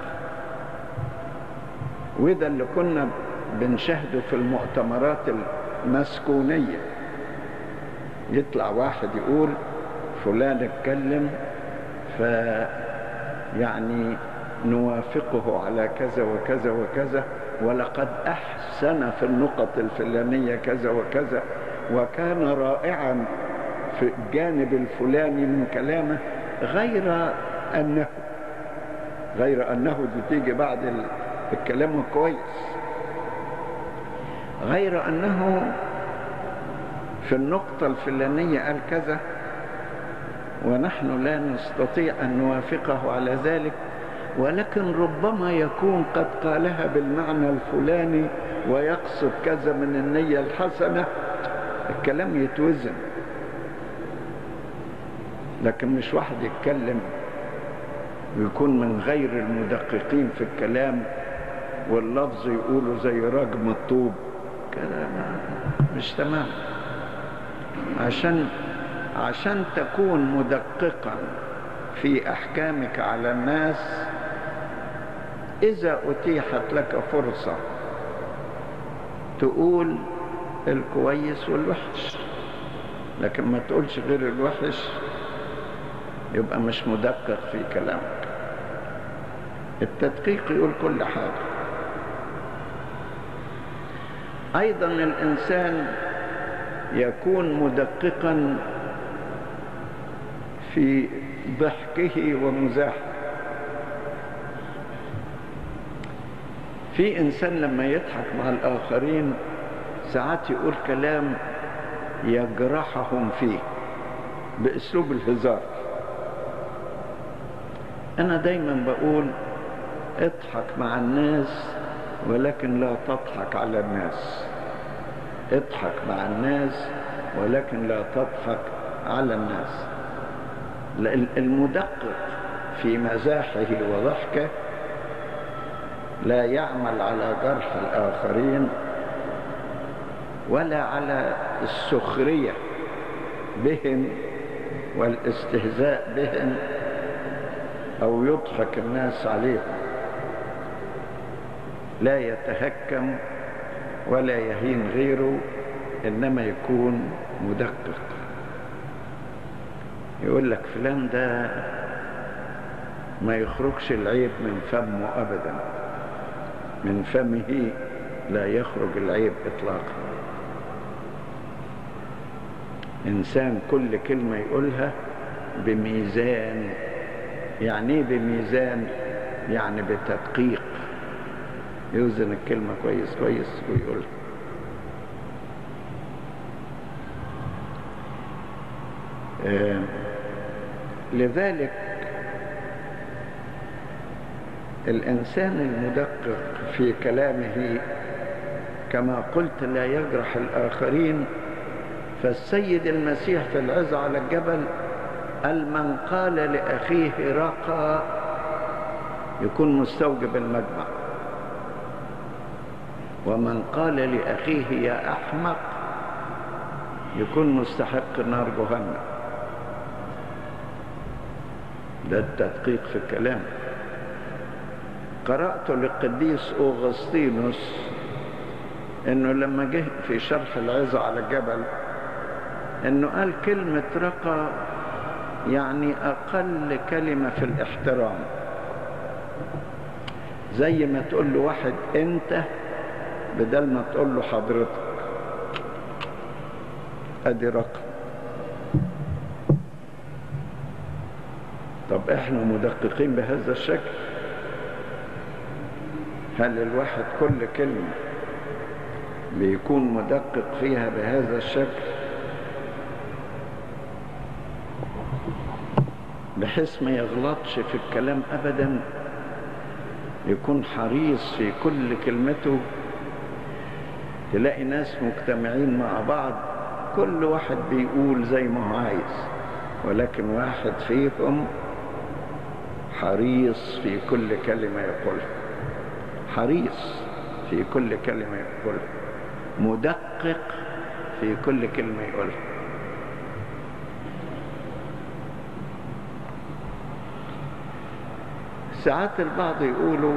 وده اللي كنا بنشاهده في المؤتمرات المسكونية، يطلع واحد يقول فلان اتكلم يعني نوافقه على كذا وكذا وكذا، ولقد أحسن في النقط الفلانية كذا وكذا، وكان رائعا في الجانب الفلاني من كلامه، غير أنه بتيجي بعد الكلام الكويس، غير أنه في النقطة الفلانية قال كذا ونحن لا نستطيع أن نوافقه على ذلك، ولكن ربما يكون قد قالها بالمعنى الفلاني ويقصد كذا من النية الحسنة. الكلام يتوزن، لكن مش واحد يتكلم ويكون من غير المدققين في الكلام واللفظ يقوله زي رجم الطوب كده، مش تمام. عشان تكون مدققا في أحكامك على الناس، إذا أتيحت لك فرصة تقول الكويس والوحش، لكن ما تقولش غير الوحش، يبقى مش مدقق في كلامك. التدقيق يقول كل حاجة. أيضا الإنسان يكون مدققا في ضحكه ومزاحه. في إنسان لما يضحك مع الآخرين ساعات يقول كلام يجرحهم فيه بأسلوب الهزار. أنا دايما بقول اضحك مع الناس ولكن لا تضحك على الناس. اضحك مع الناس ولكن لا تضحك على الناس. المدقق في مزاحه وضحكه لا يعمل على جرح الآخرين ولا على السخرية بهم والاستهزاء بهم أو يضحك الناس عليهم. لا يتهكم ولا يهين غيره، إنما يكون مدقق. يقول لك فلان ده ما يخرجش العيب من فمه أبدا، من فمه لا يخرج العيب إطلاقا. إنسان كل كلمة يقولها بميزان. يعني ايه بميزان؟ يعني بتدقيق، يوزن الكلمة كويس كويس ويقولها. لذلك الإنسان المدقق في كلامه كما قلت لا يجرح الآخرين. فالسيد المسيح في العظة على الجبل قال من قال لأخيه رقى يكون مستوجب المجمع، ومن قال لأخيه يا أحمق يكون مستحق نار جهنم. ده التدقيق في الكلام. قرأت للقديس أوغسطينوس إنه لما جه في شرح العظة على الجبل إنه قال كلمة رقى يعني أقل كلمة في الاحترام. زي ما تقول له واحد أنت بدل ما تقول له حضرتك. أدي رقم. طب إحنا مدققين بهذا الشكل؟ هل الواحد كل كلمة بيكون مدقق فيها بهذا الشكل بحيث ما يغلطش في الكلام أبدا؟ يكون حريص في كل كلمته. تلاقي ناس مجتمعين مع بعض كل واحد بيقول زي ما هو عايز، ولكن واحد فيهم حريص في كل كلمة يقولها، حريص في كل كلمة يقولها، مدقق في كل كلمة يقولها. ساعات البعض يقولوا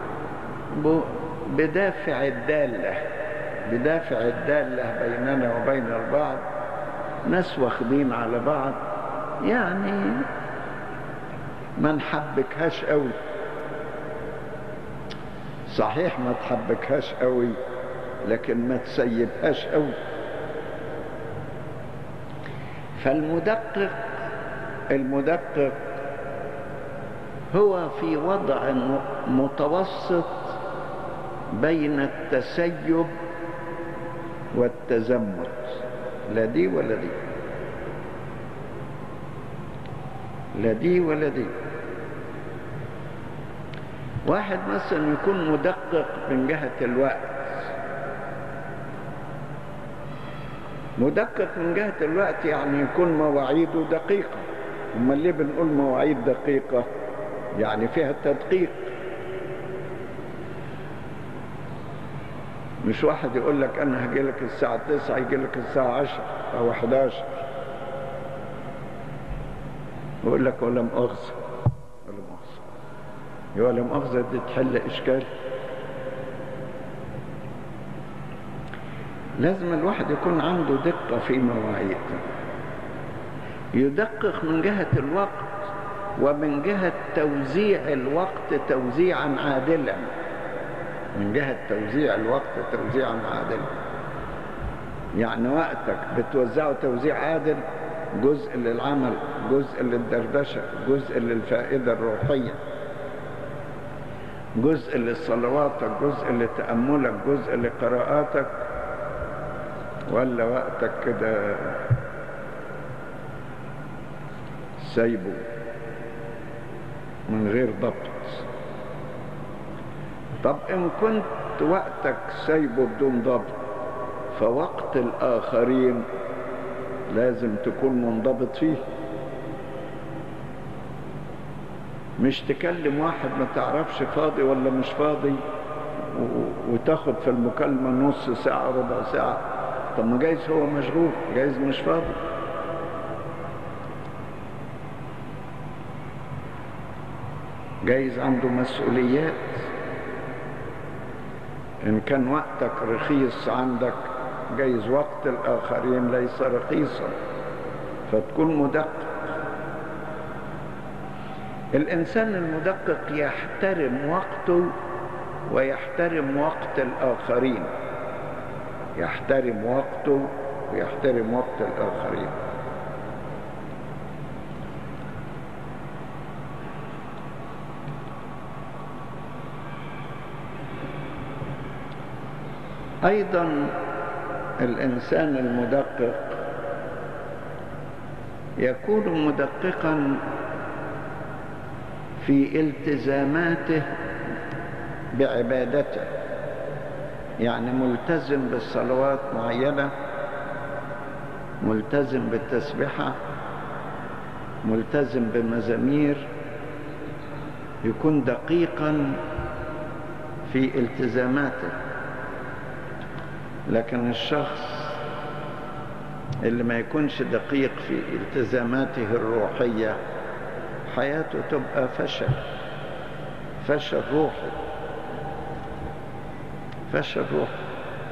بدافع الدالة بيننا وبين البعض، ناس واخدين على بعض، يعني ما نحبكهاش قوي. صحيح ما تحبكهاش قوي لكن ما تسيبهاش قوي. فالمدقق هو في وضع متوسط بين التسيب والتزمت، لا دي ولا دي، لا دي ولا دي. واحد مثلا يكون مدقق من جهة الوقت، مدقق من جهة الوقت يعني يكون مواعيده دقيقة. أما ليه بنقول مواعيد دقيقة؟ يعني فيها تدقيق. مش واحد يقول لك أنا هجي لك الساعة 9 يجي لك الساعة 10 أو 11 يقول لك ولا مؤاخذة ولا مؤاخذة دي تحل إشكال. لازم الواحد يكون عنده دقة في مواعيده، يدقق من جهة الوقت ومن جهة توزيع الوقت توزيعا عادلا. من جهة توزيع الوقت توزيعا عادلا. يعني وقتك بتوزعه توزيع عادل، جزء للعمل، جزء للدردشة، جزء للفائدة الروحية، جزء لصلواتك، جزء لتأملك، جزء لقراءاتك، ولا وقتك كده سايبه من غير ضبط؟ طب إن كنت وقتك سايبه بدون ضبط، فوقت الآخرين لازم تكون منضبط فيه. مش تكلم واحد ما تعرفش فاضي ولا مش فاضي وتاخد في المكالمة نص ساعة ربع ساعة. طب ما جايز هو مشغول، جايز مش فاضي. جايز عنده مسؤوليات. إن كان وقتك رخيص عندك، جايز وقت الآخرين ليس رخيصا، فتكون مدقق. الإنسان المدقق يحترم وقته ويحترم وقت الآخرين، يحترم وقته ويحترم وقت الآخرين. أيضا الإنسان المدقق يكون مدققا في التزاماته بعبادته، يعني ملتزم بالصلوات معينة، ملتزم بالتسبيحة، ملتزم بمزامير، يكون دقيقا في التزاماته. لكن الشخص اللي ما يكونش دقيق في التزاماته الروحية، حياته تبقى فشل روحي، فشل روحي.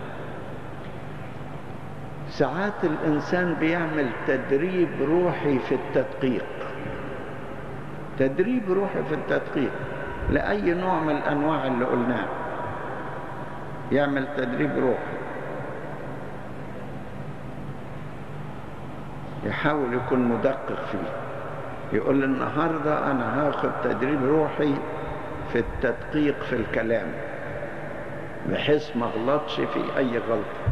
ساعات الإنسان بيعمل تدريب روحي في التدقيق، تدريب روحي في التدقيق لأي نوع من الأنواع اللي قلناه، يعمل تدريب روحي، يحاول يكون مدقق فيه. يقول النهاردة أنا هاخد تدريب روحي في التدقيق في الكلام، بحيث ما اغلطش في أي غلطة،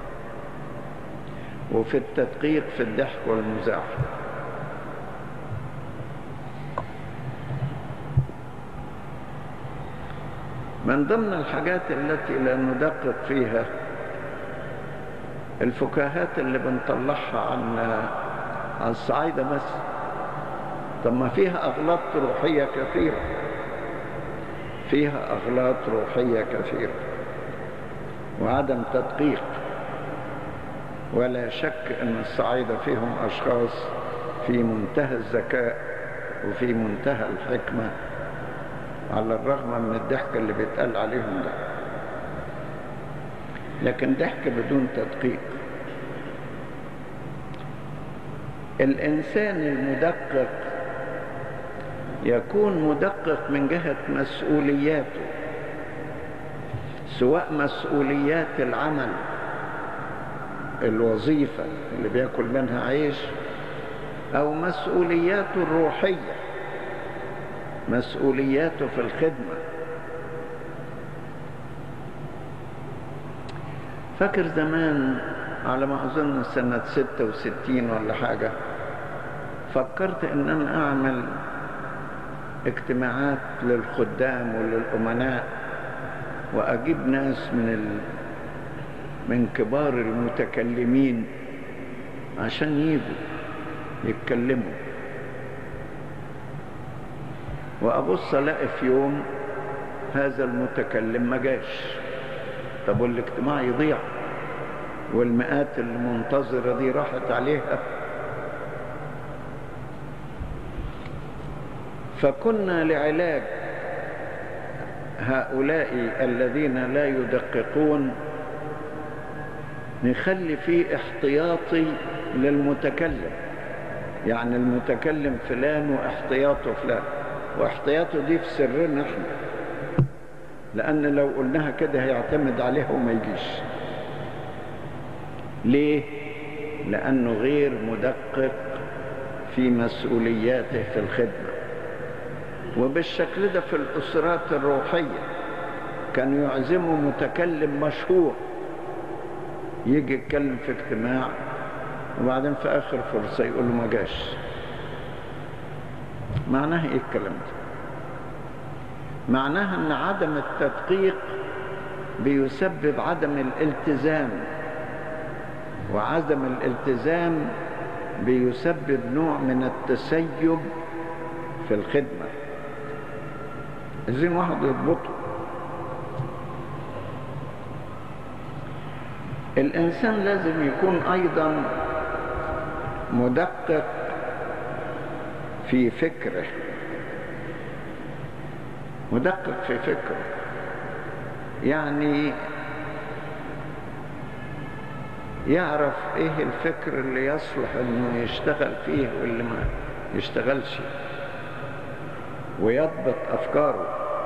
وفي التدقيق في الضحك والمزاح. من ضمن الحاجات التي لا ندقق فيها الفكاهات اللي بنطلعها عن الصعايدة بس. طب ما فيها أغلاط روحية كثيرة، فيها أغلاط روحية كثيرة وعدم تدقيق. ولا شك أن الصعايدة فيهم أشخاص في منتهى الذكاء وفي منتهى الحكمة، على الرغم من الضحك اللي بيتقال عليهم ده، لكن ضحك بدون تدقيق. الإنسان المدقق يكون مدقق من جهة مسؤولياته، سواء مسؤوليات العمل، الوظيفة اللي بياكل منها عيش، أو مسؤولياته الروحية، مسؤولياته في الخدمة. فاكر زمان على ما أظن سنة 66 ولا حاجة، فكرت إن أنا أعمل اجتماعات للخدام وللأمناء، وأجيب ناس من كبار المتكلمين عشان يجوا يتكلموا، وأبص ألاقي في يوم هذا المتكلم ما جاش. طب والاجتماع يضيع، والمئات المنتظرة دي راحت عليها. فكنا لعلاج هؤلاء الذين لا يدققون نخلي فيه احتياطي للمتكلم، يعني المتكلم فلان واحتياطه فلان، واحتياطه دي في سرنا احنا، لأن لو قلناها كده هيعتمد عليها وما يجيش. ليه؟ لأنه غير مدقق في مسؤولياته في الخدمة. وبالشكل ده في الأسرات الروحية كانوا يعزموا متكلم مشهور يجي يتكلم في اجتماع، وبعدين في آخر فرصة يقول له ما جاش. معناها ايه الكلام ده؟ معناها ان عدم التدقيق بيسبب عدم الالتزام، وعدم الالتزام بيسبب نوع من التسيب في الخدمة. عايزين واحد يضبطه. الإنسان لازم يكون أيضا مدقق في فكره، مدقق في فكره، يعني يعرف ايه الفكر اللي يصلح انه يشتغل فيه واللي ما يشتغلش، ويضبط افكاره،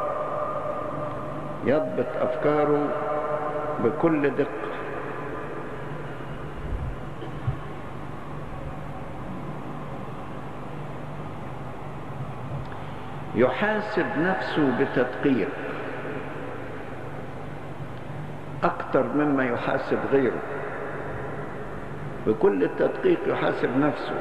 يضبط افكاره بكل دقة. يحاسب نفسه بتدقيق أكثر مما يحاسب غيره. بكل التدقيق يحاسب نفسه.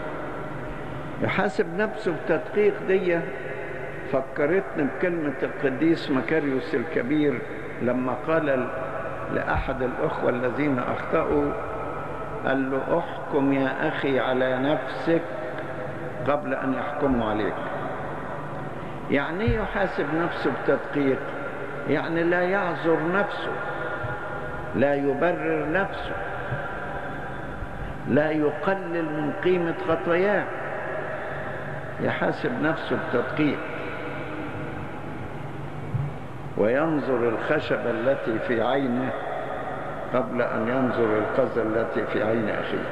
يحاسب نفسه بتدقيق دي فكرتني بكلمة القديس مكاريوس الكبير لما قال لأحد الأخوة الذين أخطأوا، قال له احكم يا أخي على نفسك قبل أن يحكموا عليك. يعني ايه يحاسب نفسه بتدقيق؟ يعني لا يعذر نفسه، لا يبرر نفسه، لا يقلل من قيمة خطاياه، يحاسب نفسه بتدقيق، وينظر الخشبة التي في عينه قبل أن ينظر القذى التي في عين أخيه.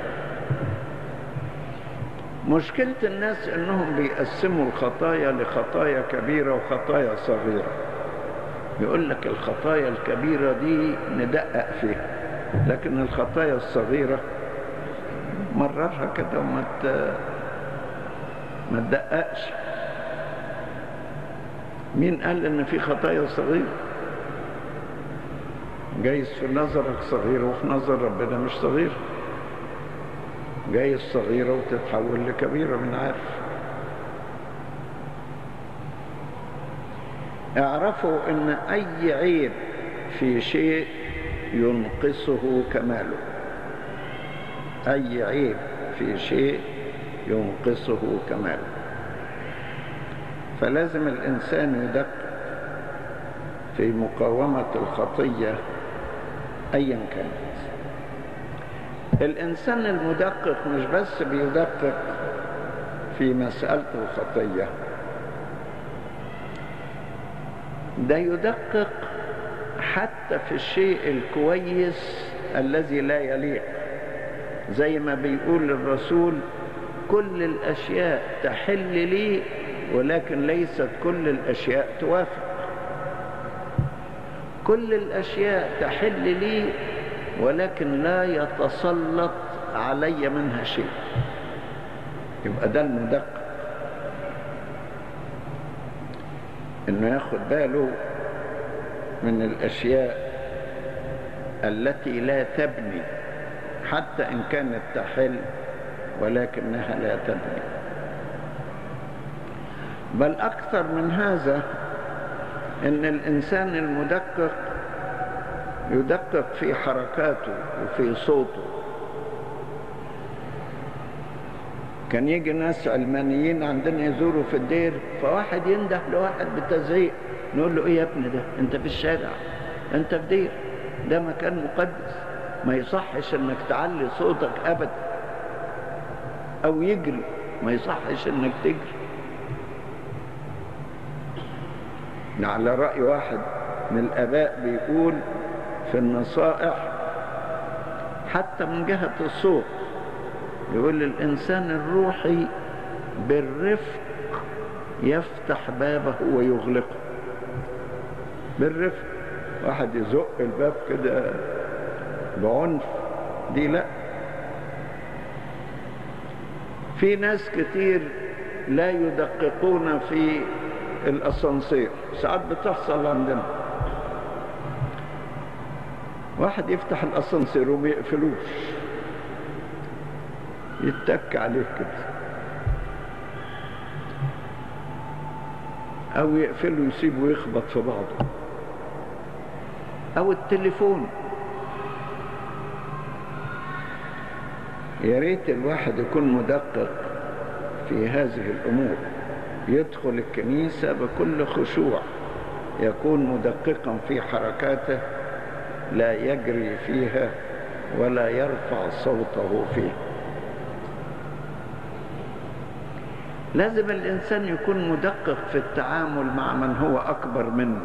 مشكلة الناس إنهم بيقسموا الخطايا لخطايا كبيرة وخطايا صغيرة. يقول لك الخطايا الكبيرة دي ندقق فيها، لكن الخطايا الصغيرة مررها كده وما تدققش. مين قال إن في خطايا صغيرة؟ جايز في نظرك صغيرة وفي نظر ربنا مش صغيرة. جايز صغيرة وتتحول لكبيرة، من عارف. اعرفوا ان اي عيب في شيء ينقصه كماله. اي عيب في شيء ينقصه كماله. فلازم الانسان يدقق في مقاومة الخطية ايا كانت. الإنسان المدقق مش بس بيدقق في مسألة الخطية، ده يدقق حتى في الشيء الكويس الذي لا يليق. زي ما بيقول الرسول: كل الأشياء تحل لي ولكن ليست كل الأشياء توافق. كل الأشياء تحل لي ولكن لا يتسلط علي منها شيء. يبقى ده المدقق، انه ياخد باله من الاشياء التي لا تبني، حتى ان كانت تحل ولكنها لا تبني. بل اكثر من هذا، ان الانسان المدقق يدقق في حركاته وفي صوته. كان يجي ناس علمانيين عندنا يزوروا في الدير، فواحد ينده لواحد بتزعيق، نقول له: ايه يا ابني ده؟ انت في الشارع، انت في دير، ده مكان مقدس، ما يصحش انك تعلي صوتك ابدا. او يجري، ما يصحش انك تجري. على رأي واحد من الآباء بيقول في النصائح حتى من جهة الصوت، يقول الإنسان الروحي بالرفق يفتح بابه ويغلقه. بالرفق. واحد يزق الباب كده بعنف، دي لا. في ناس كتير لا يدققون في الاسانسير، ساعات بتحصل عندنا. واحد يفتح الاسانسير وما يقفلوش، يتك عليه كده، او يقفله يسيبه يخبط في بعضه. او التليفون، يا ريت الواحد يكون مدقق في هذه الامور، يدخل الكنيسة بكل خشوع، يكون مدققا في حركاته، لا يجري فيها ولا يرفع صوته فيها. لازم الإنسان يكون مدقق في التعامل مع من هو أكبر منه،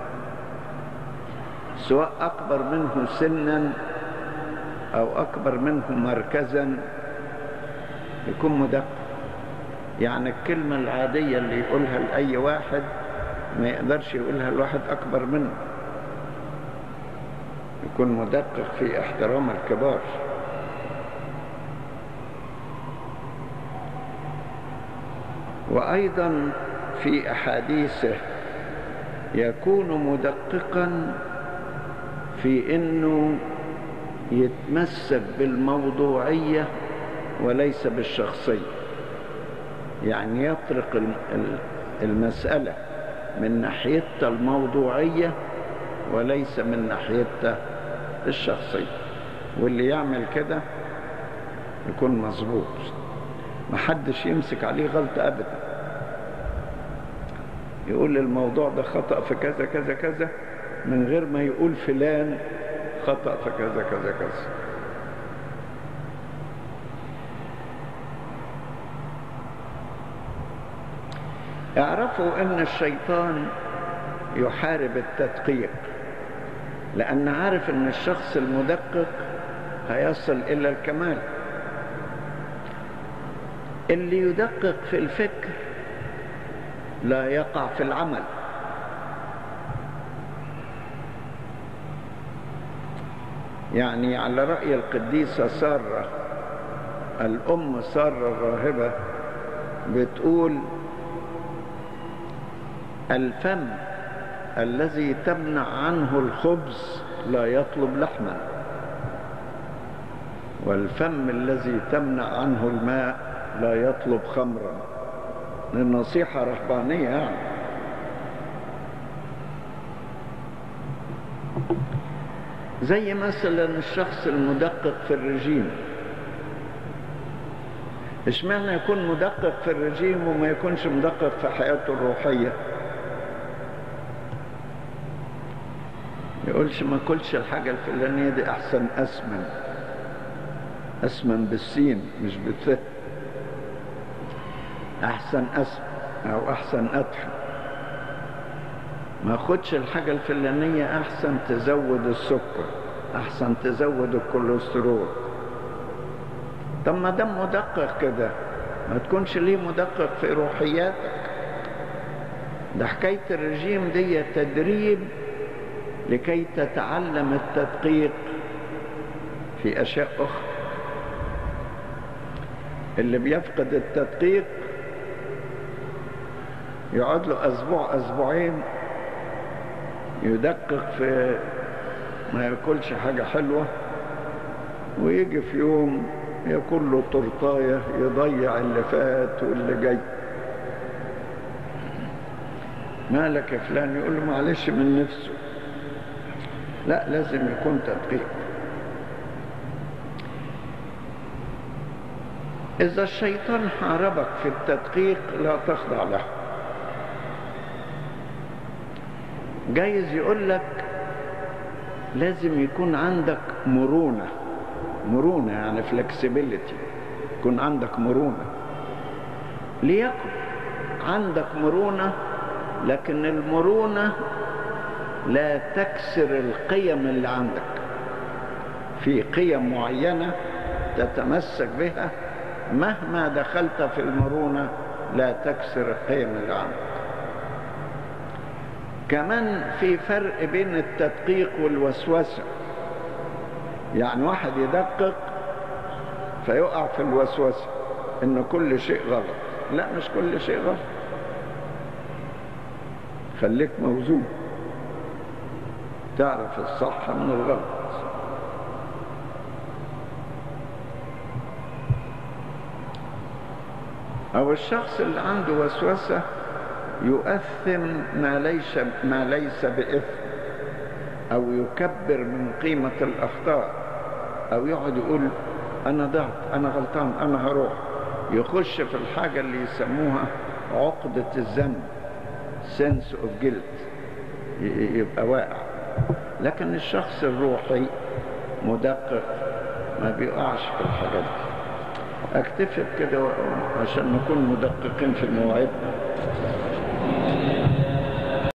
سواء أكبر منه سنا أو أكبر منه مركزا، يكون مدقق. يعني الكلمة العادية اللي يقولها لأي واحد ما يقدرش يقولها لواحد أكبر منه. يكون مدقق في احترام الكبار. وأيضا في أحاديثه يكون مدققا في أنه يتمسك بالموضوعية وليس بالشخصية. يعني يطرق المسألة من ناحيتها الموضوعية وليس من ناحيتها الشخصية. واللي يعمل كده يكون مظبوط، محدش يمسك عليه غلطة أبدا. يقول الموضوع ده خطأ في كذا كذا كذا من غير ما يقول فلان خطأ في كذا كذا كذا. اعرفوا ان الشيطان يحارب التدقيق، لأن عارف ان الشخص المدقق هيصل إلى الكمال. اللي يدقق في الفكر لا يقع في العمل. يعني على رأي القديسة سارة، الأم سارة الراهبة، بتقول الفم الذي تمنع عنه الخبز لا يطلب لحما، والفم الذي تمنع عنه الماء لا يطلب خمرا. النصيحة رهبانية يعني. زي مثلا الشخص المدقق في الرجيم، اشمعنى يكون مدقق في الرجيم وما يكونش مدقق في حياته الروحية؟ يقولش ما كلش الحاجة الفلانية دي أحسن أسمن، أسمن بالسين مش بالث، أحسن أسمن أو أحسن أدفن. ما خدش الحاجة الفلانية أحسن تزود السكر، أحسن تزود الكوليسترول. طب ما دام مدقق كده ما تكونش ليه مدقق في روحياتك؟ ده حكاية الرجيم دي تدريب لكي تتعلم التدقيق في أشياء أخرى. اللي بيفقد التدقيق يقعد له أسبوع أسبوعين يدقق في ما ياكلش حاجة حلوة، ويجي في يوم ياكل له تورتاية يضيع اللي فات واللي جاي. مالك يا فلان؟ يقول له معلش من نفسه. لا، لازم يكون تدقيق. إذا الشيطان حاربك في التدقيق لا تخضع له. جايز يقول لك لازم يكون عندك مرونة. مرونة يعني flexibility، يكون عندك مرونة. ليكن عندك مرونة، لكن المرونة لا تكسر القيم اللي عندك. في قيم معينة تتمسك بها، مهما دخلت في المرونة لا تكسر القيم اللي عندك. كمان في فرق بين التدقيق والوسوسة. يعني واحد يدقق فيقع في الوسوسة إن كل شيء غلط. لا، مش كل شيء غلط. خليك موزون، تعرف الصح من الغلط. أو الشخص اللي عنده وسوسة يؤثم ما ليس بإثم، أو يكبر من قيمة الأخطاء، أو يقعد يقول أنا ضعت، أنا غلطان، أنا هروح، يخش في الحاجة اللي يسموها عقدة الذنب، sense of guilt، يبقى واقع. لكن الشخص الروحي مدقق ما بيقعش في الحاجات دي. اكتفي بكده عشان نكون مدققين في مواعيدنا.